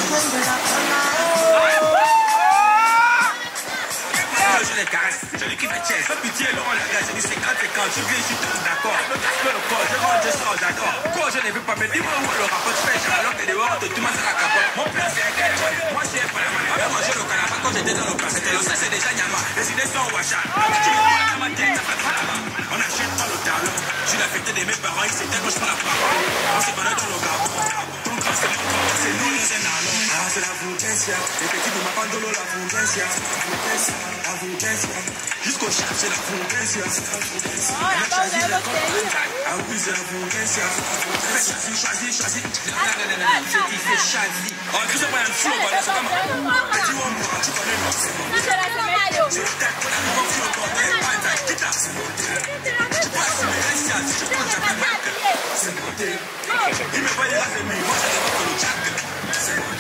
je les caresse, je lui kiffe les chaises, fais pitié, Laurent Lagage, j'ai dit cinquante cinquante, je viens, je suis tout d'accord, me casse le corps, je rentre, je sors, j'adore, quoi je ne veux pas, mais dis-moi où le rapport, tu fais genre, alors que les dehors, te tout à la capote, mon père c'est un gars, moi je suis pas la main, on a mangé le canapé quand j'étais dans le plat, c'était le ça c'est déjà Nyama, les idées sont wacha, tu me parles dans ma tête, ça fait pas la main, on n'achète pas le talent, je suis la fête de mes parents, ils s'étaient, moi je prends la parole, on s'est parlé dans le gabon, ton temps c'est mon temps, c'est nous les énalons, ah c'est la Vulgancia, les petits de ma pandolo, la Vulgancia, la Vulgancia, jusqu'au chat, c'est la Vulgancia, la choisi la contact, ah oui c'est la Vulgancia, choisi, choisi, choisi, c'est qui fait choisi, oh tu sais pas un flow, c'est comme un petit homme, tu connais moi, c'est bon, c'est le tête, on a un bon flow, on a un pantac, quitte à, c'est bon, tu passes, mais reste à, si je prends, j'appelle Mac, c'est bon, il me voyait là, c'est moi, moi j'ai des mots, le jack, c'est bon,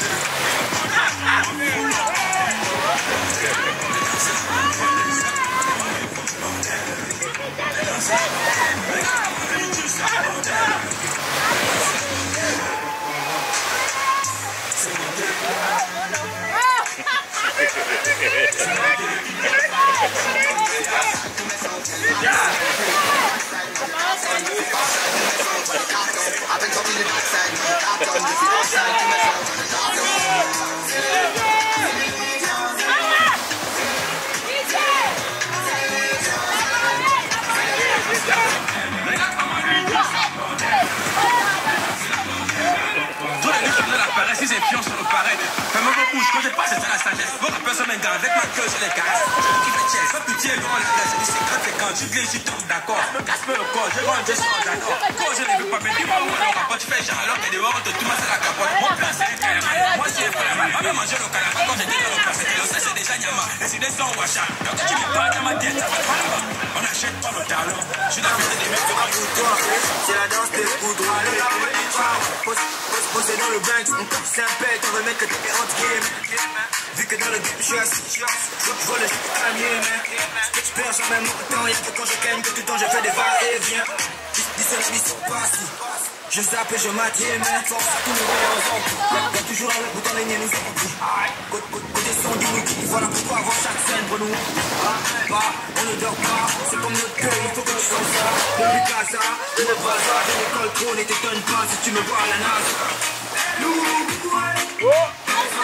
Si c'est fiant sur le paraître, fais-moi vos bouches, quand je passe, c'est la sagesse. Vos rappeurs sont mes gars, avec ma queue, je les caresse. Je kiffe les chaises, fais pitié, Laurent Lagage, j'ai dit cinquante cinquante, je glisse, je suis tout d'accord. Me casse pas le corps, je rentre, je sors, j'adore. Quoi, je ne veux pas, mais dis-moi où le rapport, tu fais genre, alors que dehors, on te tout masse à la capote. Mon plan, c'est un caïman, moi, je suis pas la main. On va manger le canapé quand j'étais dans le plat, c'était le ça, c'est déjà Nyama. Les idées sont wacha, donc tu me parles dans ma tête, ça fait pas la main. On n'achète pas le talent. Je suis la fête des mecs, c'est pas pour toi. C'est la danse des coups droits. Posé dans le Banks, on coupe sympa, on veut mettre que t'es entre game. Vu que dans le game, je suis assis, je vois le shit à mieux, je perds jamais mon temps, y'a que quand je gagne, que tout le temps je fais des va-et-vient. Dis c'est la vie, c'est pas si. Je zappe et je m'attiens, mais force à tous les voyants. Y'a toujours un bout dans les miens, nous avons pris. Côté son du wiki, voilà pourquoi avant chaque scène, pour nous. Bah, on ne dort pas, c'est comme notre cœur, il faut que tu sens ça. Depuis Casa, je ne vois pas, je n'école trop, ne t'étonne pas si tu me vois à la nage. Nous, oh!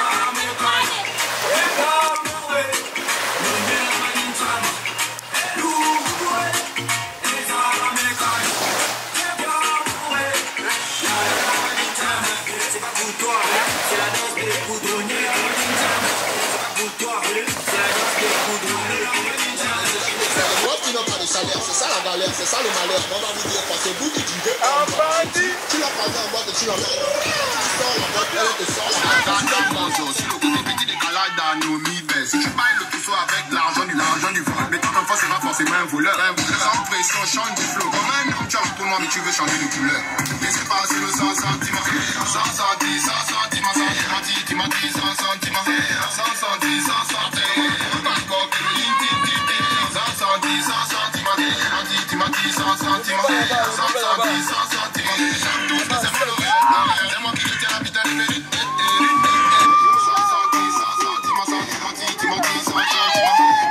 C'est ça la galère, c'est ça le malheur. On va vous dire parce que vous qui vivez en bandit, tu l'as pas en boîte et tu l'as mis. Tu sors la boîte, elle te sort la boîte. Sur le côté petit décalage d'anomie, si tu bailles le tout soit avec l'argent du l'argent du vol, mais ton enfant sera forcément un voleur, un voleur. Sans pression, chante du flow. Comme un homme, tu as pour moi, mais tu veux changer de couleur. Laissez passer le cent sentiments, cent sentiments, cent sentiments, cent sentiments, cent sentiments, cent sentiments, cent sentiments, pas encore que le yin-tin-tin-tin, cent sentiments, cent sentiments. Sans sentiment, sans sentiment, sans sentiment. Tout ce que c'est malheureux, c'est moi qui le tiens la putain de mérite. Sans sentiment, sans sentiment, sans sentiment, sans sentiment.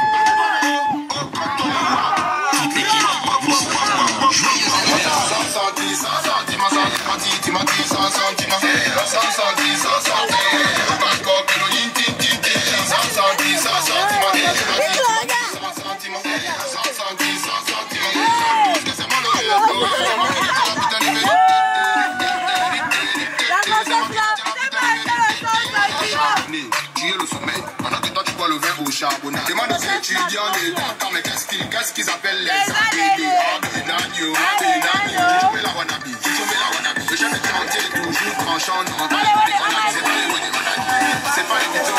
Toute l'équipe, bravo, joyeux anniversaire. Sans sentiment, sans sentiment, sans sentiment, sans sentiment, sans sentiment, sans sentiment. Pas encore que le yin tin tin tin. Sans sentiment, sans sentiment, sans sentiment, sans sentiment, sans sentiment. Tu es le sommeil, pendant que toi tu bois le vin au charbonnat. Demande aux étudiants d'état, mais qu'est-ce qu'ils qu'est-ce qu'ils appellent les A B D? Abinagno, Abinagno, je mets la wannabe, je mets la wannabe. Le chef est chantier, toujours tranchant, dans les wannabe. C'est pas les wannabe, c'est pas les vidéos.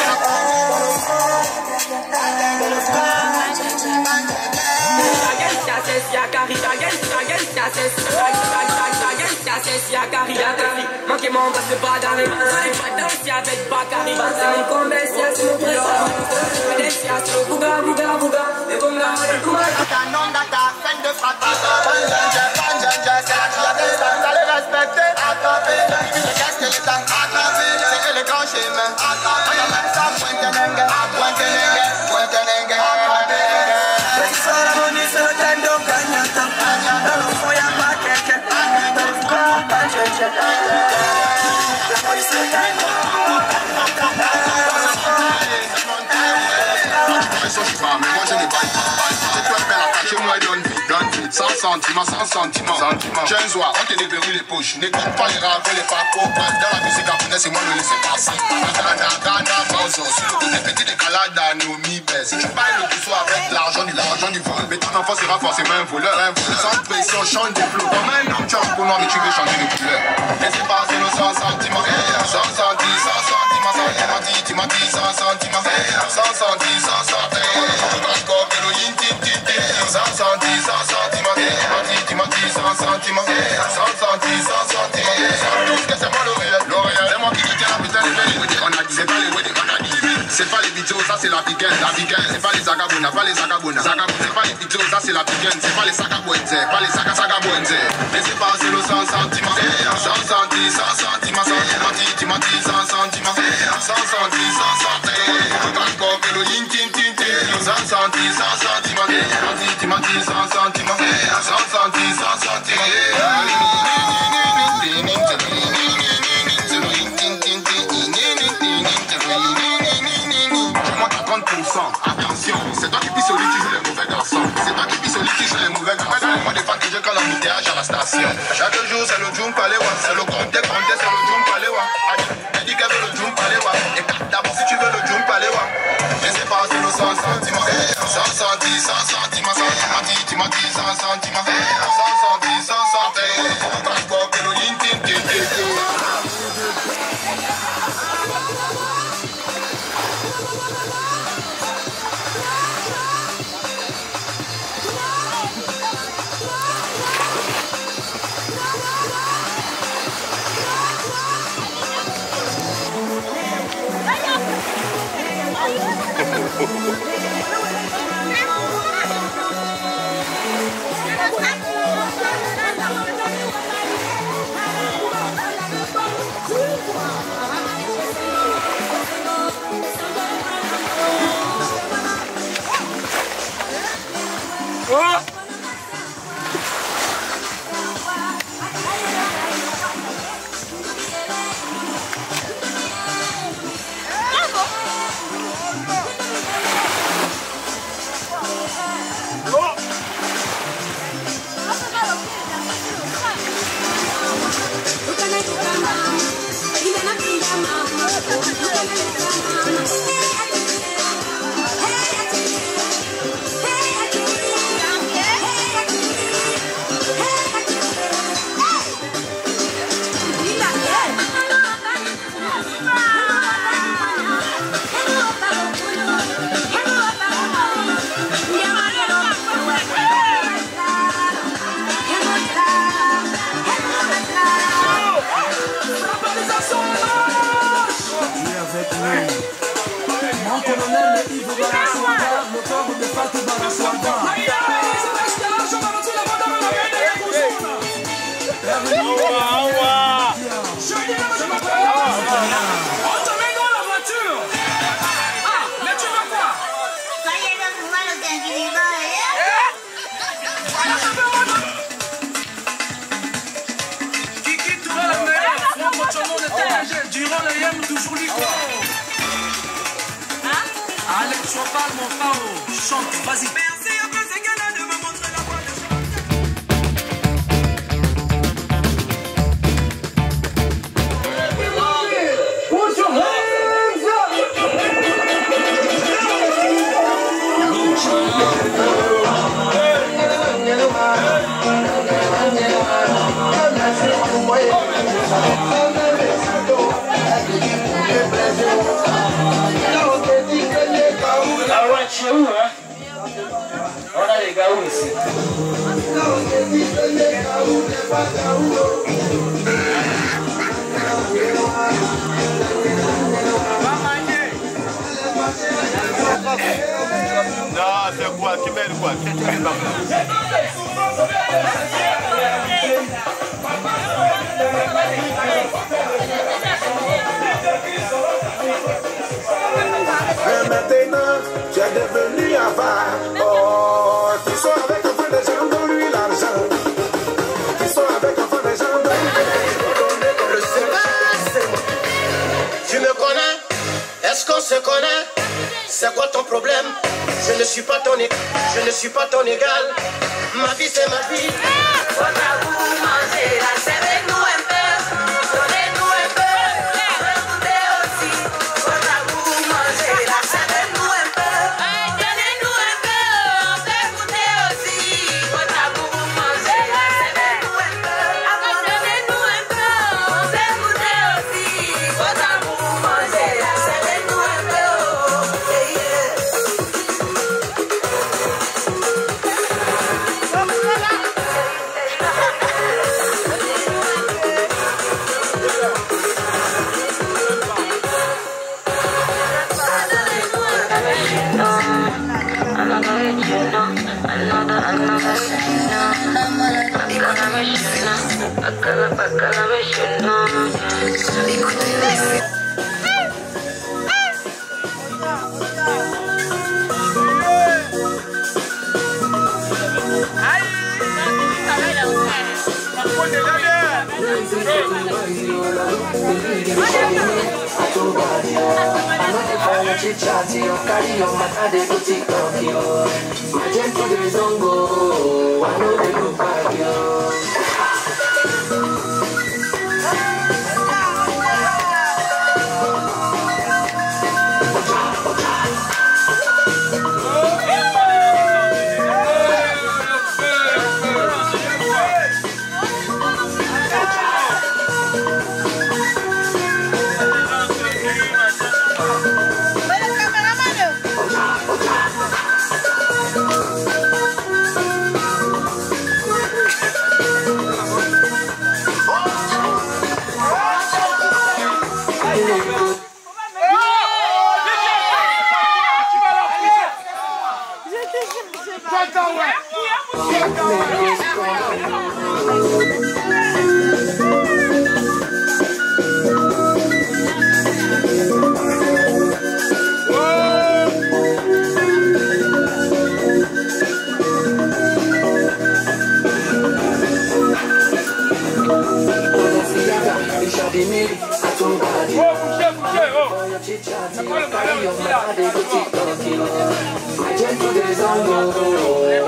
Manquez mon bas, c'est pas dans les mains. Pas danser avec Bakary. C'est mon combat, c'est mon présent. C'est le bouga, bouga, bouga. Et bon, là, on est tout mal. Ta nom d'ata, fin de frappa. Banjanja, banjanja, c'est la chia des gens. T'as les respecter, attraper. Qu'est-ce que les temps attraper? C'est que les grands chemins. On a même ça, pointe-nengue, pointe-nengue, pointe-nengue. C'est la monnaie, c'est le temps de gagner. Dans le fond, y'a pas quelqu'un. Dans le fond, pas quelqu'un. La police est là. Je suis pas, mais moi je ne baille pas. C'est toi qui la cache, moi donne vite, donne vite. Sans sentiment, sans sentiment. J'ai un soir, on te déverrouille les poches. N'écoute pas les raves, les parcours. Dans la musique japonaise, c'est moi le laisser passer. Ghana, Ghana, Bozo. Sur le côté petit décalage d'anomie, si tu bailles le tout soit avec l'argent du l'argent du vol, mais ton enfant sera forcément un voleur, un voleur. Sans pression, change de flow. Comme un homme, tu as un peu noir, mais tu veux changer de couleur. Laissez passer le sans sentiment, sans sentiment, sans sentiment, sans sentiment, sans sentiment, sans sentiment, sans sentiment. Encore que le yin tin tin tin. Sans sentiment, sans sentiment, sans sentiment, sans sentiment, sans sentiment. Tout ce que c'est moi l'Oréal, l'Oréal. C'est moi qui tiens la putain de mérite. On a dit, c'est pas les wedding, on a dit. C'est pas les vidéos, ça c'est la piquette, la piquette. C'est pas les sagabona, pas les sagabona. C'est pas les vidéos, ça c'est la piquette. C'est pas les sagabouenze, pas les sagabouenze. Laissez passer le sans sentiment, sans sentiment, sans sentiment, sans sentiment, sans sentiment, sans sentiment, sans sentiment. Encore que le yin tin tin tin. Sans sentiment, sans sentiment, sans sentiment, sans sentiment, sans sentiment, sans sentiment. trente pour cent, attention, c'est toi qui pisses au lit, tu joues les mauvais garçons. C'est toi qui pisses au lit, tu joues les mauvais garçons. Moi, des fois que je cale l'embouteillage à la station. Chaque jour, c'est le Jum Palewa. C'est le compte, compte, c'est le Jum Palewa. Elle dit qu'elle veut le Jum Palewa. Et d'abord, si tu veux le Jum Palewa, laissez passer le sans sentiment. Sans sentiment, sans sentiment, sans sentiment, sans sentiment, sans sentiment, sans sentiment. Pas encore que le yin tin tin tin. Durant le yam, toujours l'icône. Alex Chopal, mon frère, chante, vas-y. Merci à tous ces gars-là de me montrer la voie de Put your hands Chez vous, hein? On a les gaous ici. Non, c'est quoi? Qui mène quoi? Qu'est-ce que tu mènes? Mais maintenant, tu es devenu avare. Oh, tu sors avec un peu de gens, donne-lui l'argent. Tu sors avec un peu de gens, donne-lui le Sébastien. Tu me connais? Est-ce qu'on se connaît? C'est quoi ton problème? Je ne suis pas ton égal. Je ne suis pas ton égal. Ma vie, c'est ma vie.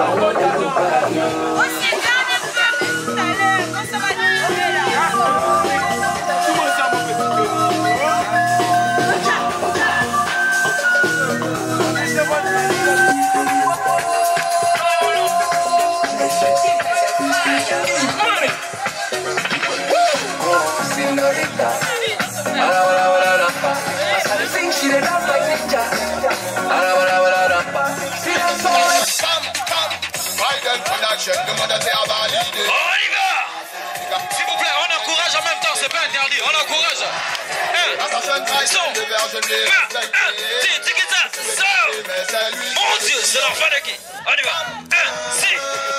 Oh, c'est bien, les femmes, tout à l'heure, quand ça va nous là. action, demande à faire valider. On y va. S'il vous plaît, on encourage en même temps, c'est pas interdit, on encourage. Un, son, un, un, tiki ça, sort. Mon Dieu, c'est l'enfant de qui? On y va. Un, si,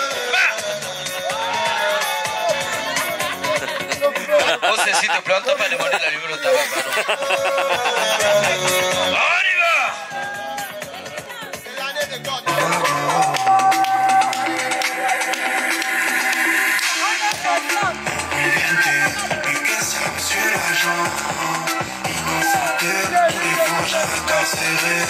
va. Oh, c'est s'il te plaît, on t'a pas demandé d'allumer le tabac, pardon. On y va. Monsieur l'agent, innocenté, tous les forges incarcérés.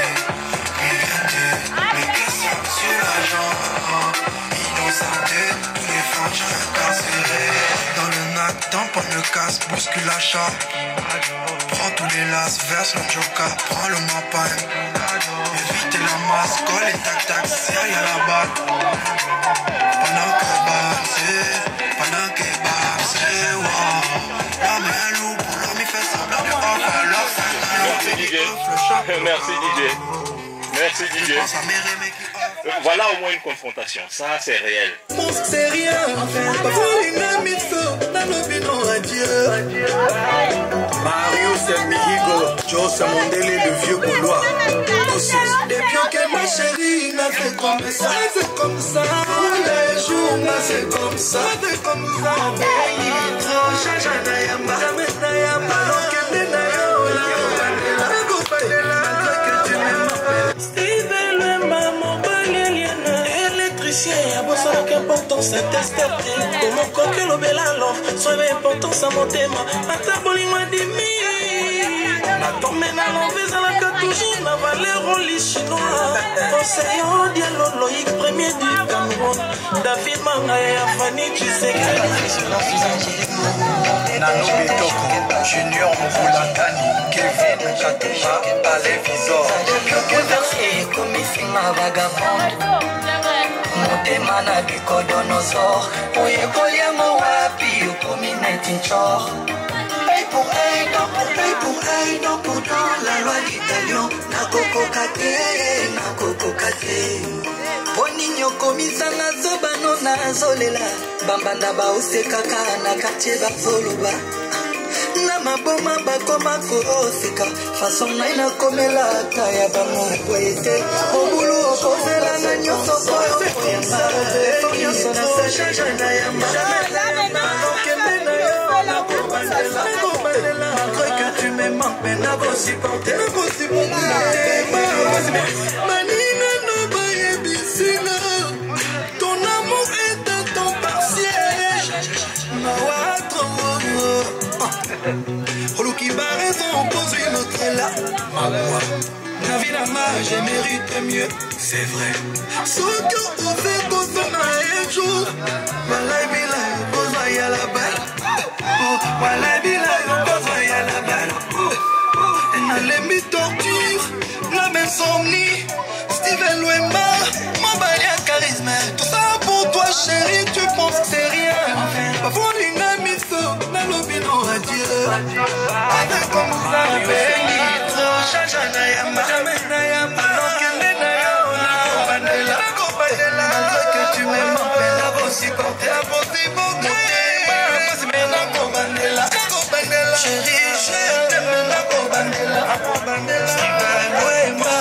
Mais qu'est-ce que monsieur l'agent, innocenté, tous les forges incarcérés. Dans le nac, tamponne le casque, bouscule l'achat. Prends tous les las, verse le joker, prends le mapagne. Évitez la masse, colle et tac tac, serre y'a la balle. Pendant que balle, c'est, pendant que balle, c'est wow. L'homme est un loup, pour l'homme il fait semblant de off, alors Merci D J. Merci D J. Merci D J. Voilà au moins une confrontation, ça c'est réel. Pense que c'est rien, parfois une amie de feu, dans le bidon adieu. Mario c'est Mihigo, Joe c'est mon délai de vieux boulois. Depuis que ma chérie n'a fait comme ça, c'est comme ça. Tous les jours, c'est comme ça, c'est comme ça. Steven le maman, électricien, à bosse avec importance, c'est escorté. Comment coquer le bel alors, soit importance à mon thème. À ta boling m'a dit na tombé na l'envers à la carte toujours na valeur au lit chinois. Océan dialogue Loïc premier du Cameroun. David Manga et Afani tu sais Nano Betoko, Junior Moulatani, Kevin Katuma, Ale Visor. Conversé comme ici ma vagabonde. Motema na bikodonosor. Oye koliamo wapi ukomineti nchor. Pour aide, pour aide, pour aide, pour dans la loi d'Italien. Na coco kate, na coco kate. Boninyo komisa na zoba no na zolela. Bambanda ba usekaka na quartier ba zoluba. Na maboma ba koma ko oseka. Façon na ina komela kaya ba mo poete. Obulu okozela na nyoso koyo. Nyoso na sacha na yamba. Que tu m'aimes, mais n'a pas supporté, n'a pas supporté. Manina no baye bisina, ton amour est un temps partiel. Mawatro, Rolo qui va raison, pose une autre là. Ma voix, la vie la marge, j'ai mérité mieux, c'est vrai. Ce que on fait qu'on s'en a un jour, Malay Bilay, pose-moi à la balle. Malay Bilay, pose-moi à la balle. Elle aime torture, la même somnie. Steven Louemba, mon balia charisme. Tout ça pour toi chérie, tu penses que c'est rien. Parfois une amie feu, n'a l'opinion à Dieu. Avec comme ça, béni, trop chacha nayama, jamais nayama. L'enquête nayama, la compagnie, malgré que tu m'aimes, mais la voix si portée, la voix si portée. Chérie, je t'aime, la cobandela, la cobandela. Steven Louemba,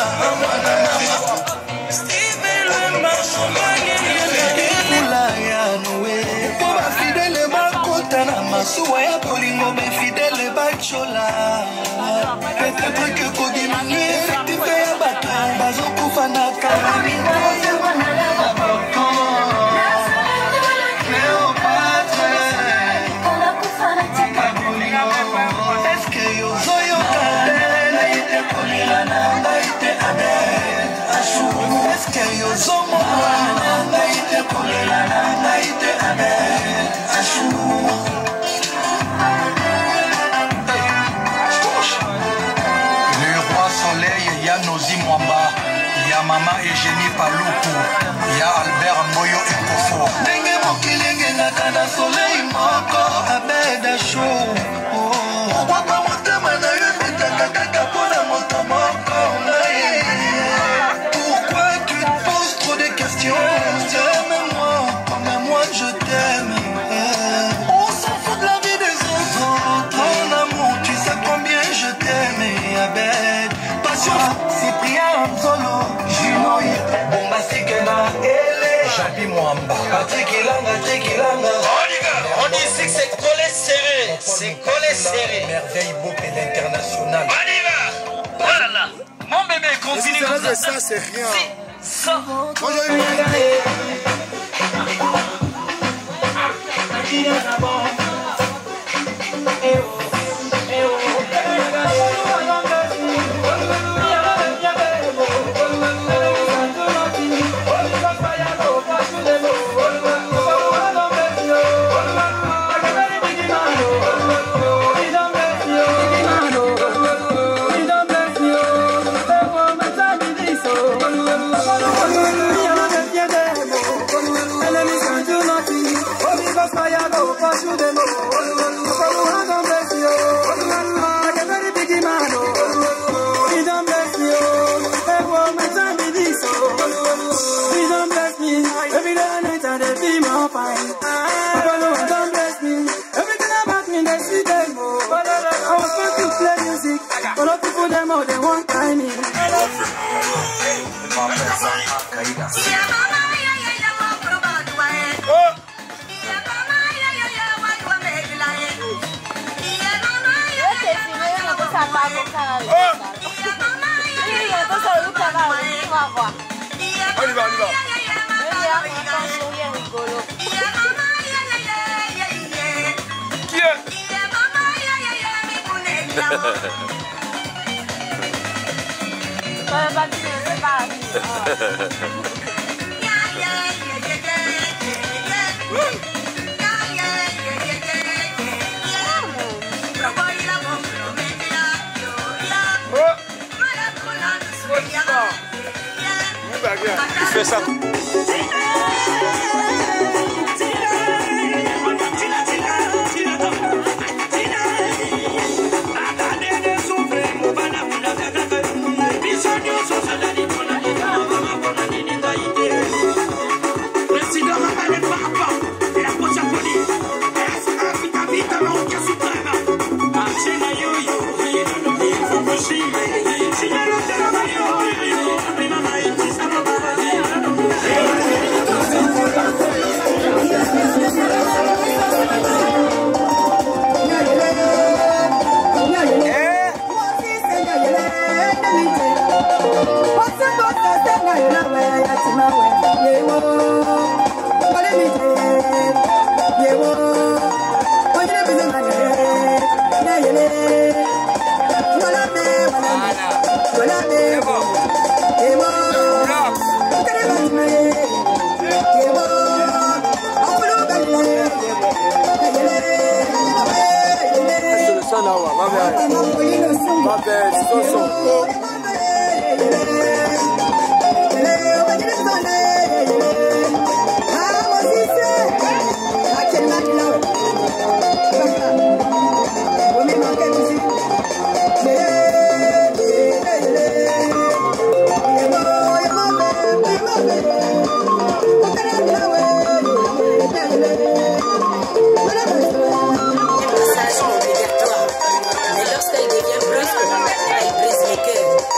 Steven Louemba, Oulaya Noé. Pour ma fidèle, ma kotana, ma souaya, polingo, ma fidèle, bachola. Peut-être que Kodimani, effectif et abattu, bazo koufana, karamina. Le roi soleil, il y a Nozi Mwamba, il y a Mama Eugénie Paloukou, il y a Albert Moyo et Kofo. Denge mokilenge na kada soleil moko abeda show. Pourquoi pas motema na yo betaka kaka pona moto moko. Pourquoi tu te poses trop de questions? Dis-moi. On dit ici que c'est collé serré. C'est collé serré. Merveille Bopé l'international. On y va. Voilà. Mon bébé continue comme ça. Ça, c'est rien. Ça. Moi, j'ai eu On y va, on y va. Qui est? Il fait ça. Mais lorsqu'elle devient brusque, elle brise les cœurs.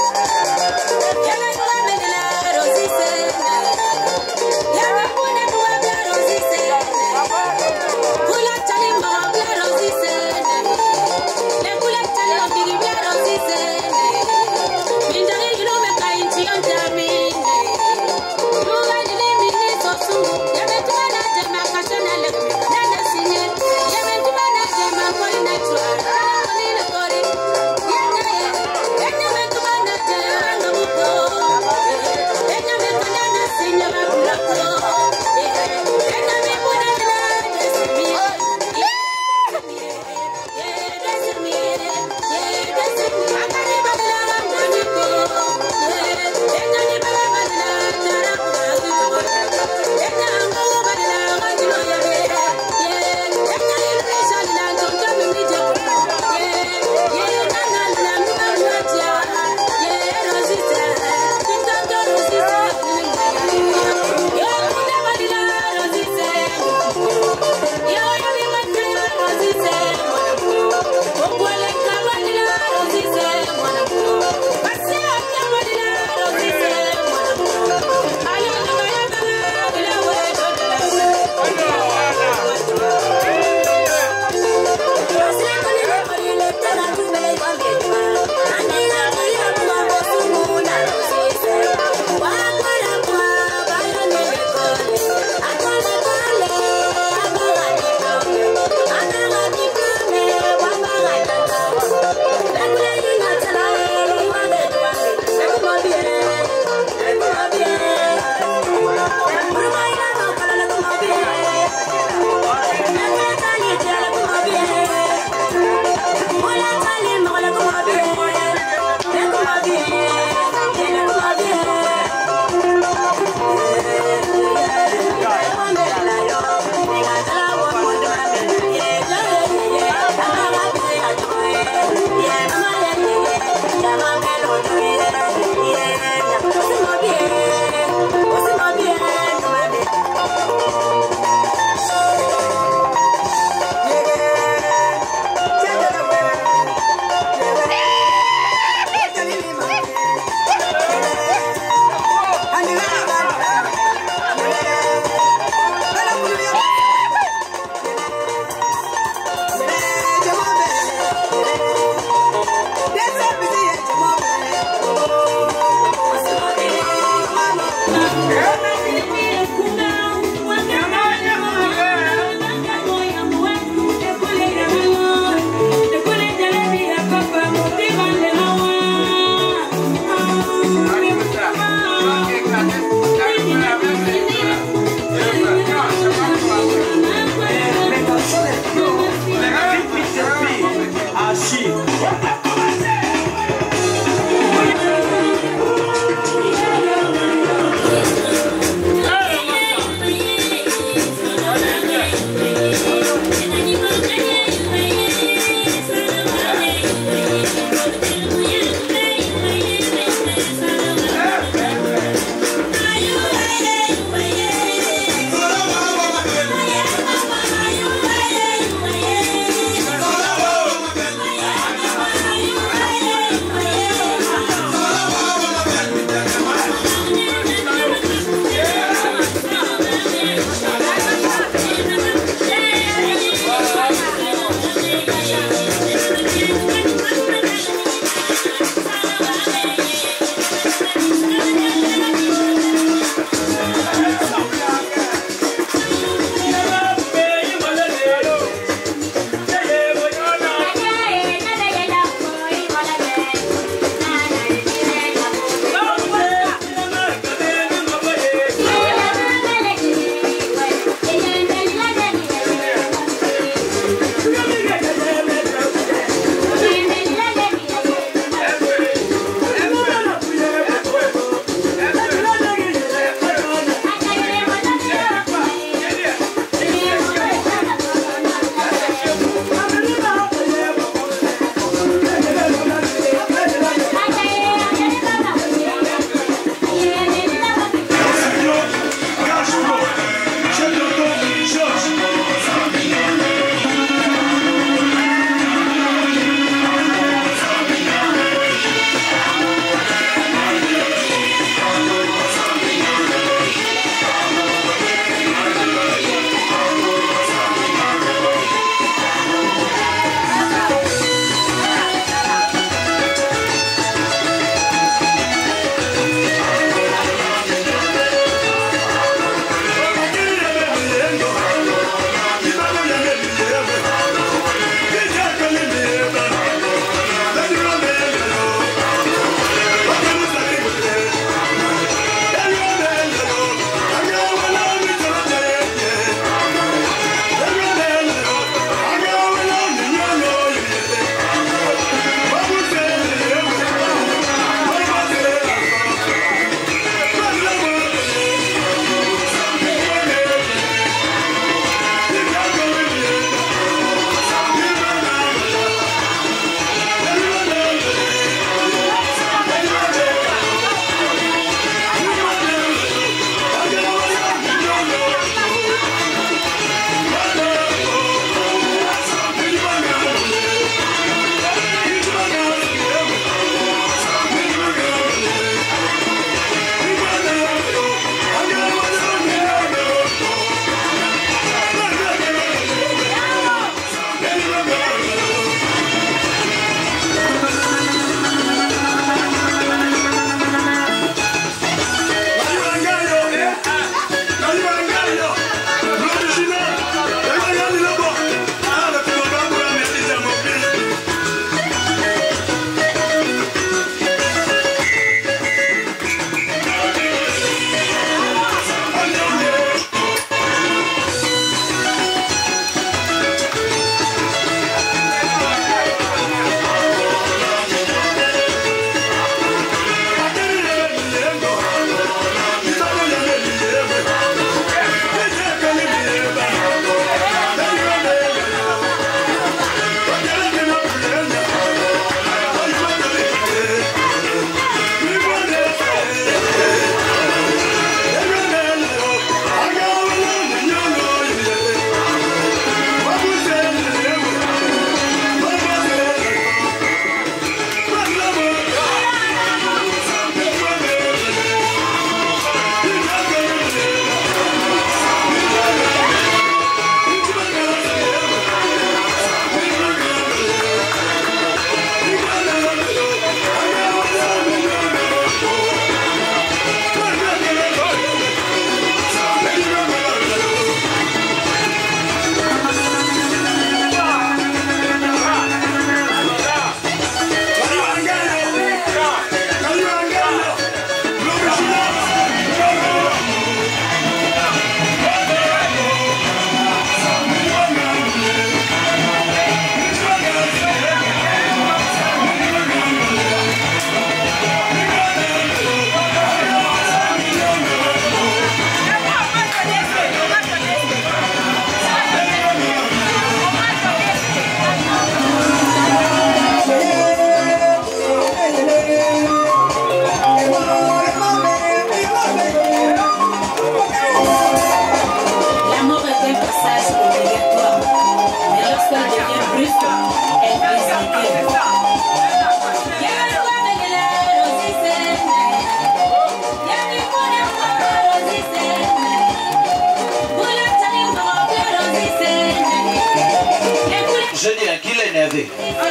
énervé.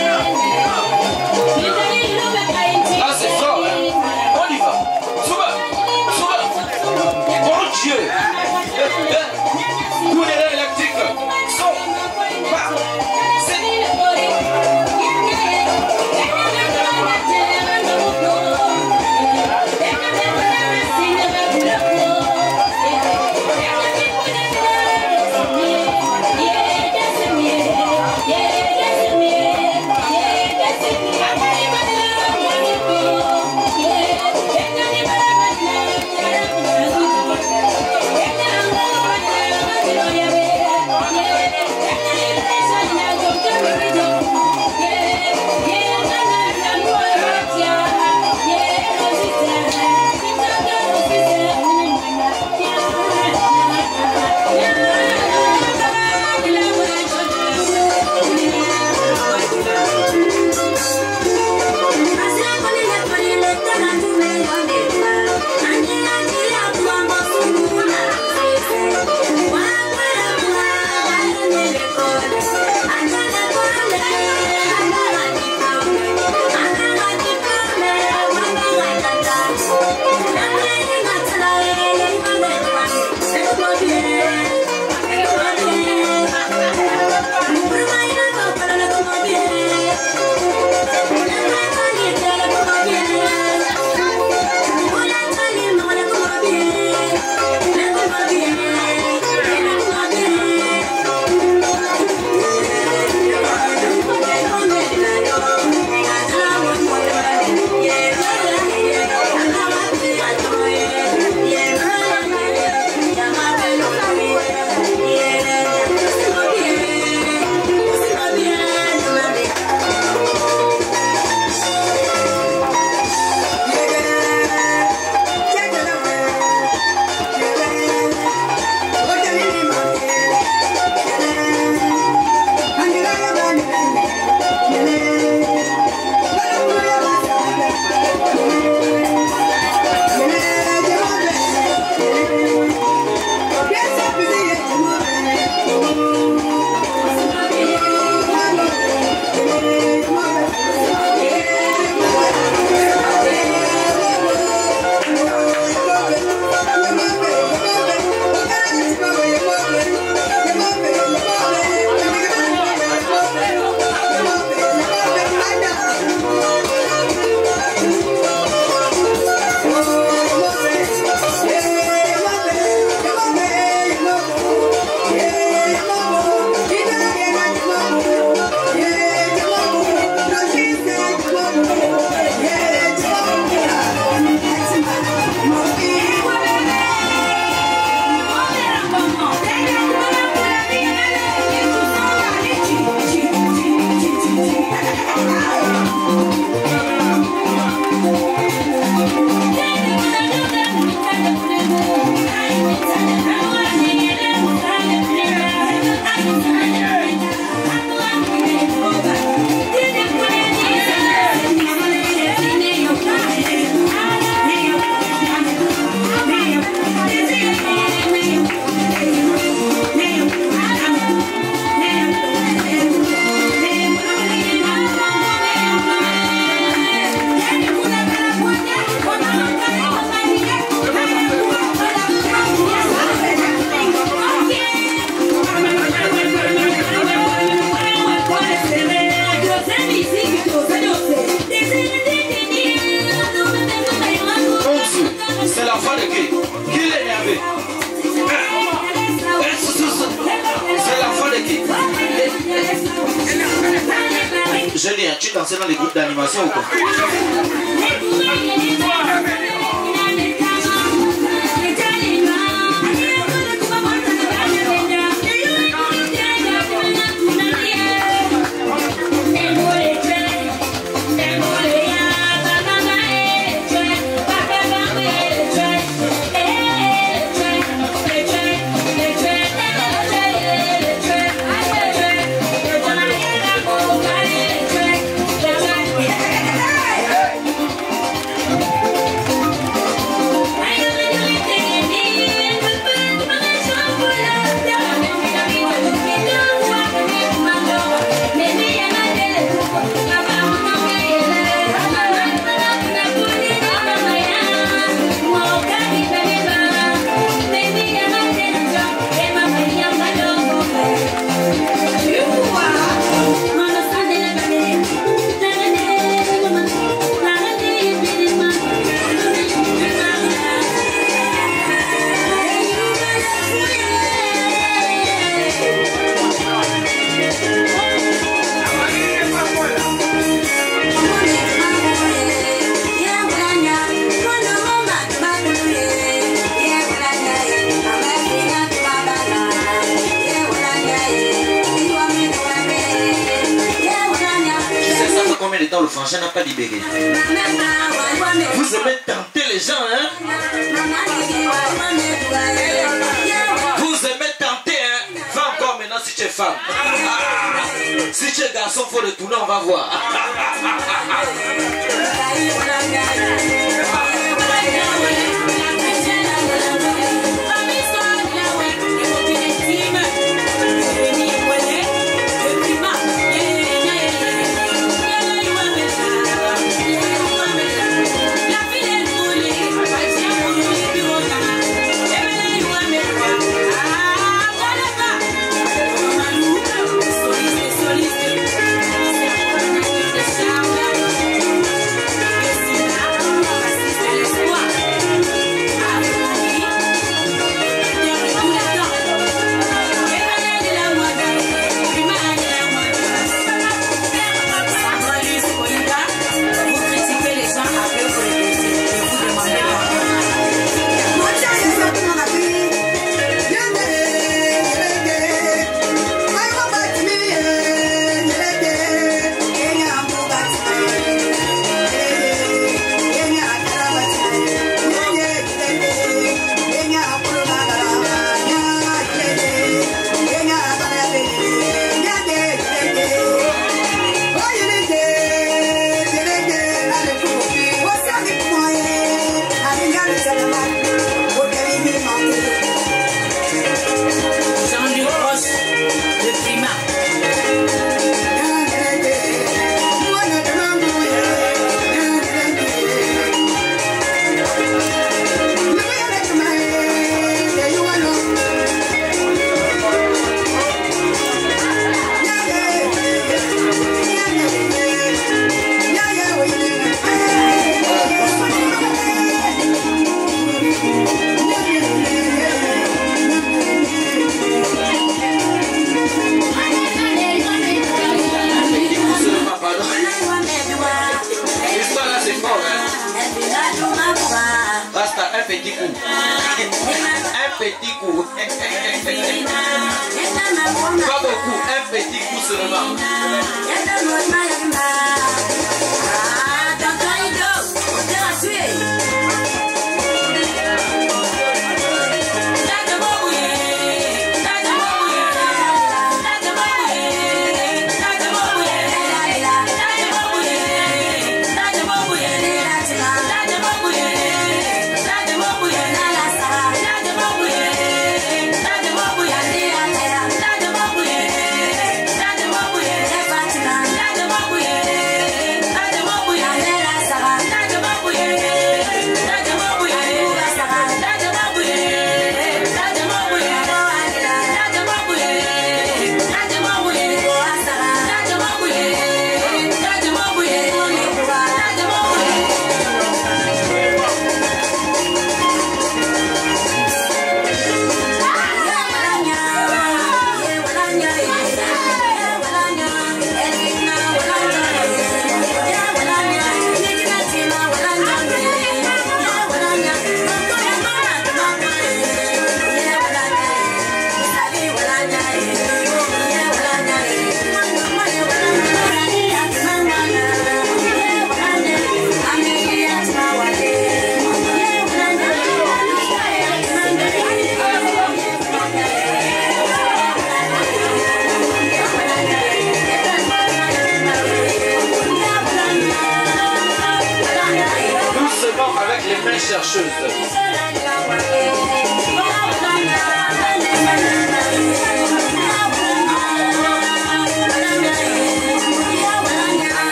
Ah, c'est fort, hein? On y va. Souba, Souba. Bon Dieu. Coup d'élan électrique. Son. Pas. C'est. Julien, tu dansais dans les groupes d'animation ou quoi? maintenant le frangin n'a pas libéré. Vous aimez tenter les gens, hein? Vous aimez tenter, hein? Va encore maintenant si tu es femme. Si tu es garçon, il faut le tourner, on va voir.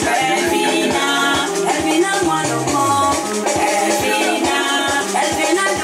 Elvina, Elvina,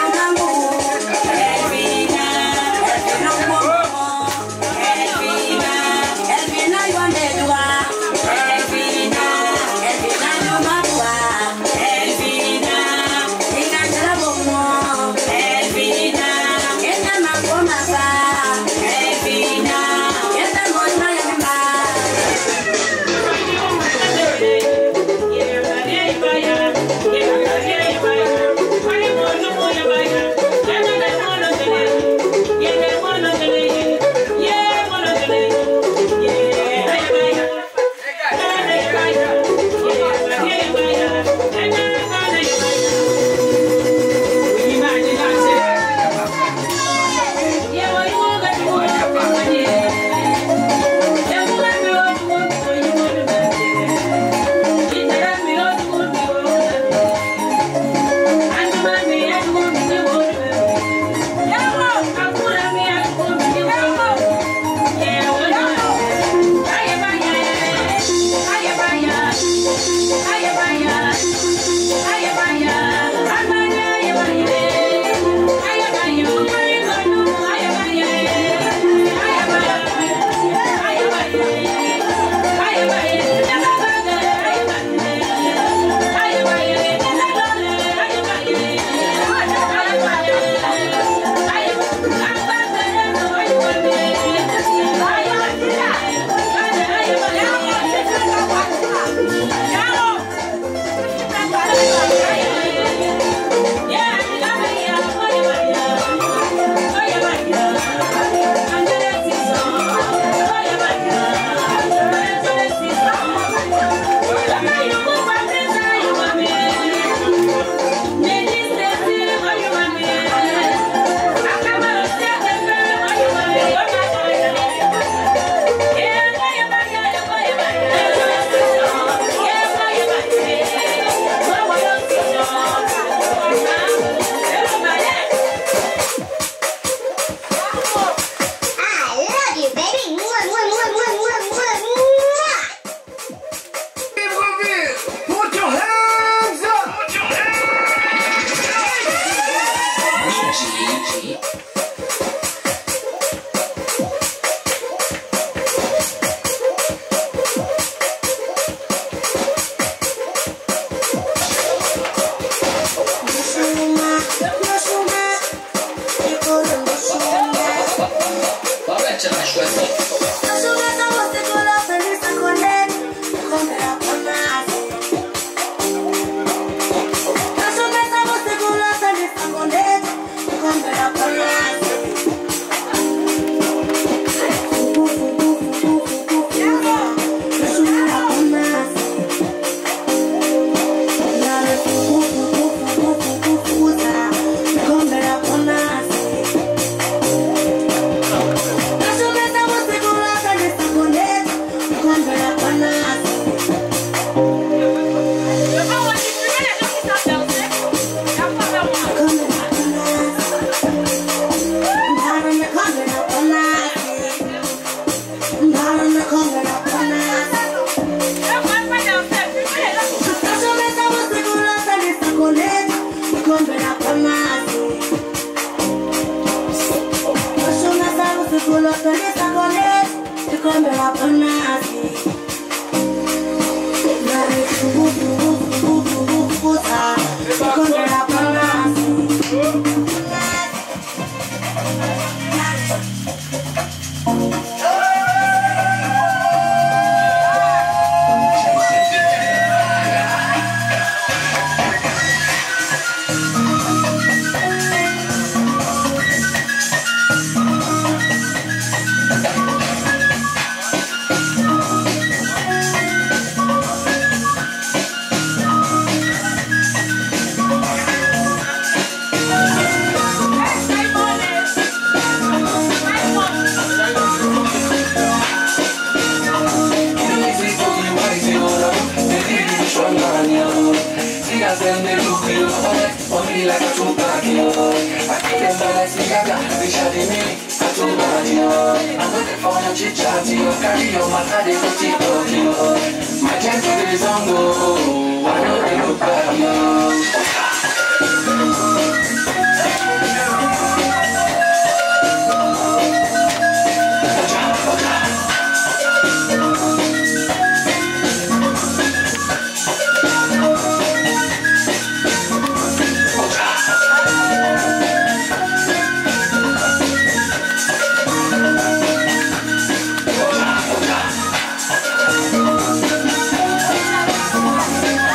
Thank you.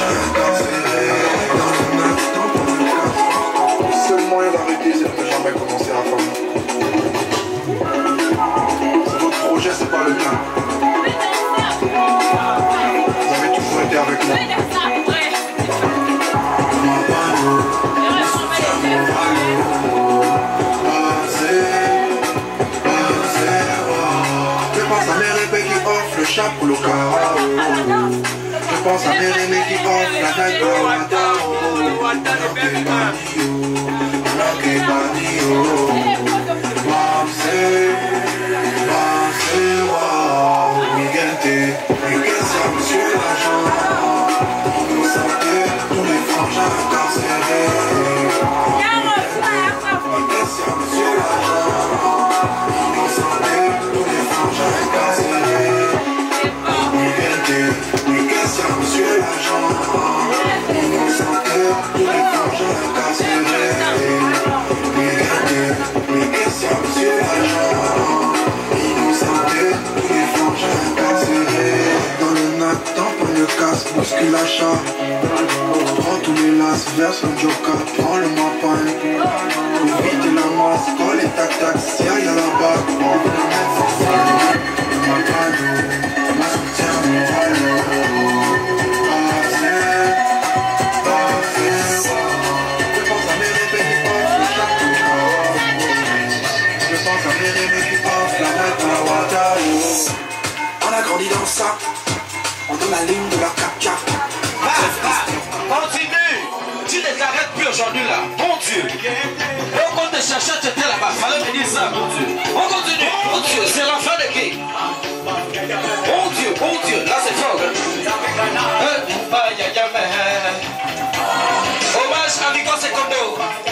incarcéré. Dans un instant pour le cas. Le seul moyen d'arrêter, c'est de ne jamais commencer à faire. C'est votre projet, c'est pas le mien. Vous avez toujours été avec moi. Je pense à mes répés qui offrent le chat pour le carreau. Je pense à mes répés qui offrent la night pour Watao. Manque banio, Mamse, Mamse, wow, Miguente, Miguente, monsieur l'agent. Nous santé, tous les frangins incarcérés. Miguente, monsieur l'agent. Nous santé, tous les frangins incarcérés. Miguente, Miguente, monsieur l'agent. Nous santé, tous les frangins incarcérés. Miguente, Miguente, monsieur l'agent. Innocenté, tous les frangins incarcérés. Dans le Nathan, prends le casque, bouscule l'achat. Prends tous les las, verse le joker, prends le mappin. Pour vite la masse, colle les tac-tac, si y'a la bague. On veut le mettre en fond. Ma panneau, ma soutien moral. Je pense à mes répés qui offrent le chat pour le corps. Je pense à mes répés qui offrent la night pour la Watao. On a grandi dans ça, entre la ligne de la Capca. Continue. Tu ne t'arrêtes plus aujourd'hui là. Mon Dieu. Et on compte te chercher, tu étais là-bas. Fallait me dire ça, mon Dieu. On continue. Mon Dieu, c'est l'enfant de qui? Mon Dieu, mon Dieu. Là, c'est fort. Hein? Aïe, aïe, aïe. Hommage à Nico Secondo.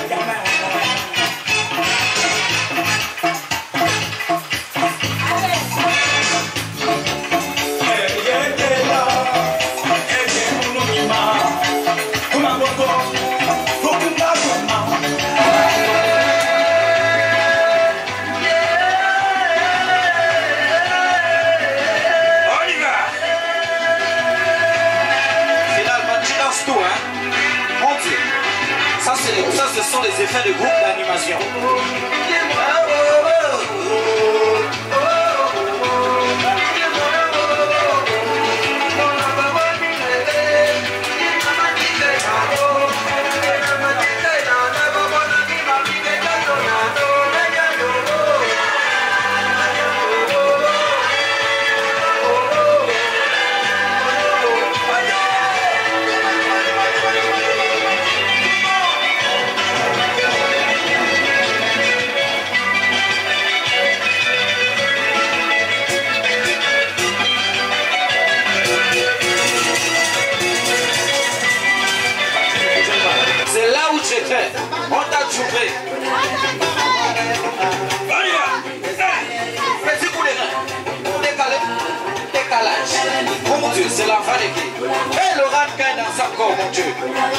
Ça, ce sont les effets de groupe d'animation. On t'a trouvé. Petit coup de rein. Décalé. Décalage. Oh mon Dieu, c'est l'enfant de qui? Et le rat gagne dans sa corps, mon Dieu.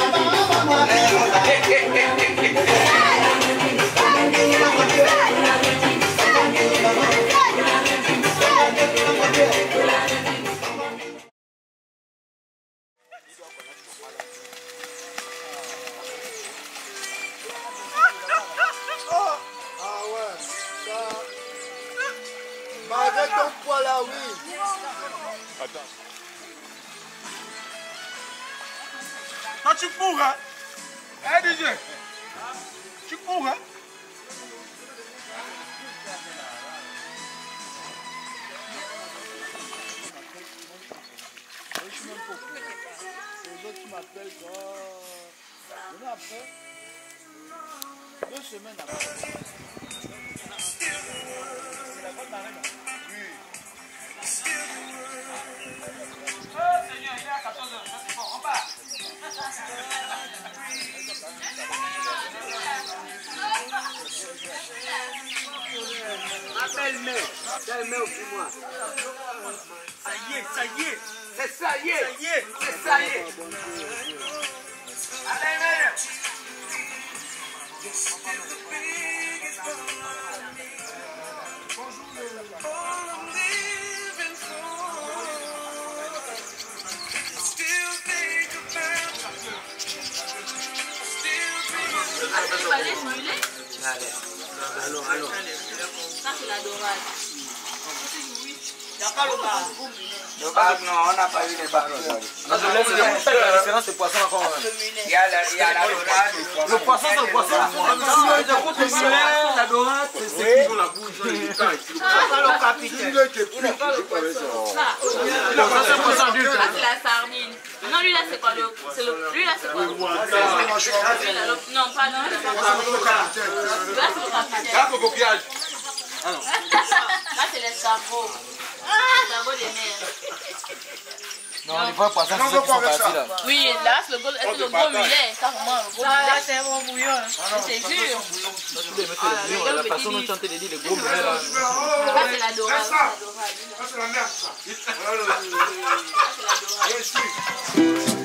Avec ton poids là, oui. Attends. Toi, tu cours, hein? Eh, D J? Tu cours, hein? Les autres qui m'appellent quoi? Une après. Deux semaines après. C'est la bonne marraine. Oui. Oh Seigneur, il est à quatorze heures, c'est bon, on part. Appelle-moi. Appelle-moi aussi moi. Ça y est, ça y est. C'est ça y est. Ça y est. C'est ça y est. Allez, mère. Still think about Il fallait brûler. Allons, allons. Ça, c'est la dorade. Il n'y a pas le bar. Le bar, non, on n'a pas eu les bars aujourd'hui. La différence, c'est poisson encore. Il y a la, il y a la dorade. Le poisson, c'est le poisson. J'écoute le mulet, la dorade, c'est ce qu'ils ont la bouche. Il n'est pas le capitaine. Il n'est pas le poisson. Ça, c'est la sardine. Non, lui là, c'est quoi le. Lui là, c'est quoi le. Non, pas non. Là, c'est le capitaine. Là, c'est le coquillage. Là, c'est les cerveaux. Les cerveaux des mers. Non, on n'est pas poisson, c'est ceux qui sont partis là. Oui, là, c'est le gros, c'est le gros mulet. Ça, vraiment, le gros mulet. Là, c'est un bon bouillon. C'est sûr. La façon dont tu chantes les les gros mulets là. Là, c'est la dorade. Ça, c'est la merde, ça. Là, c'est la dorade.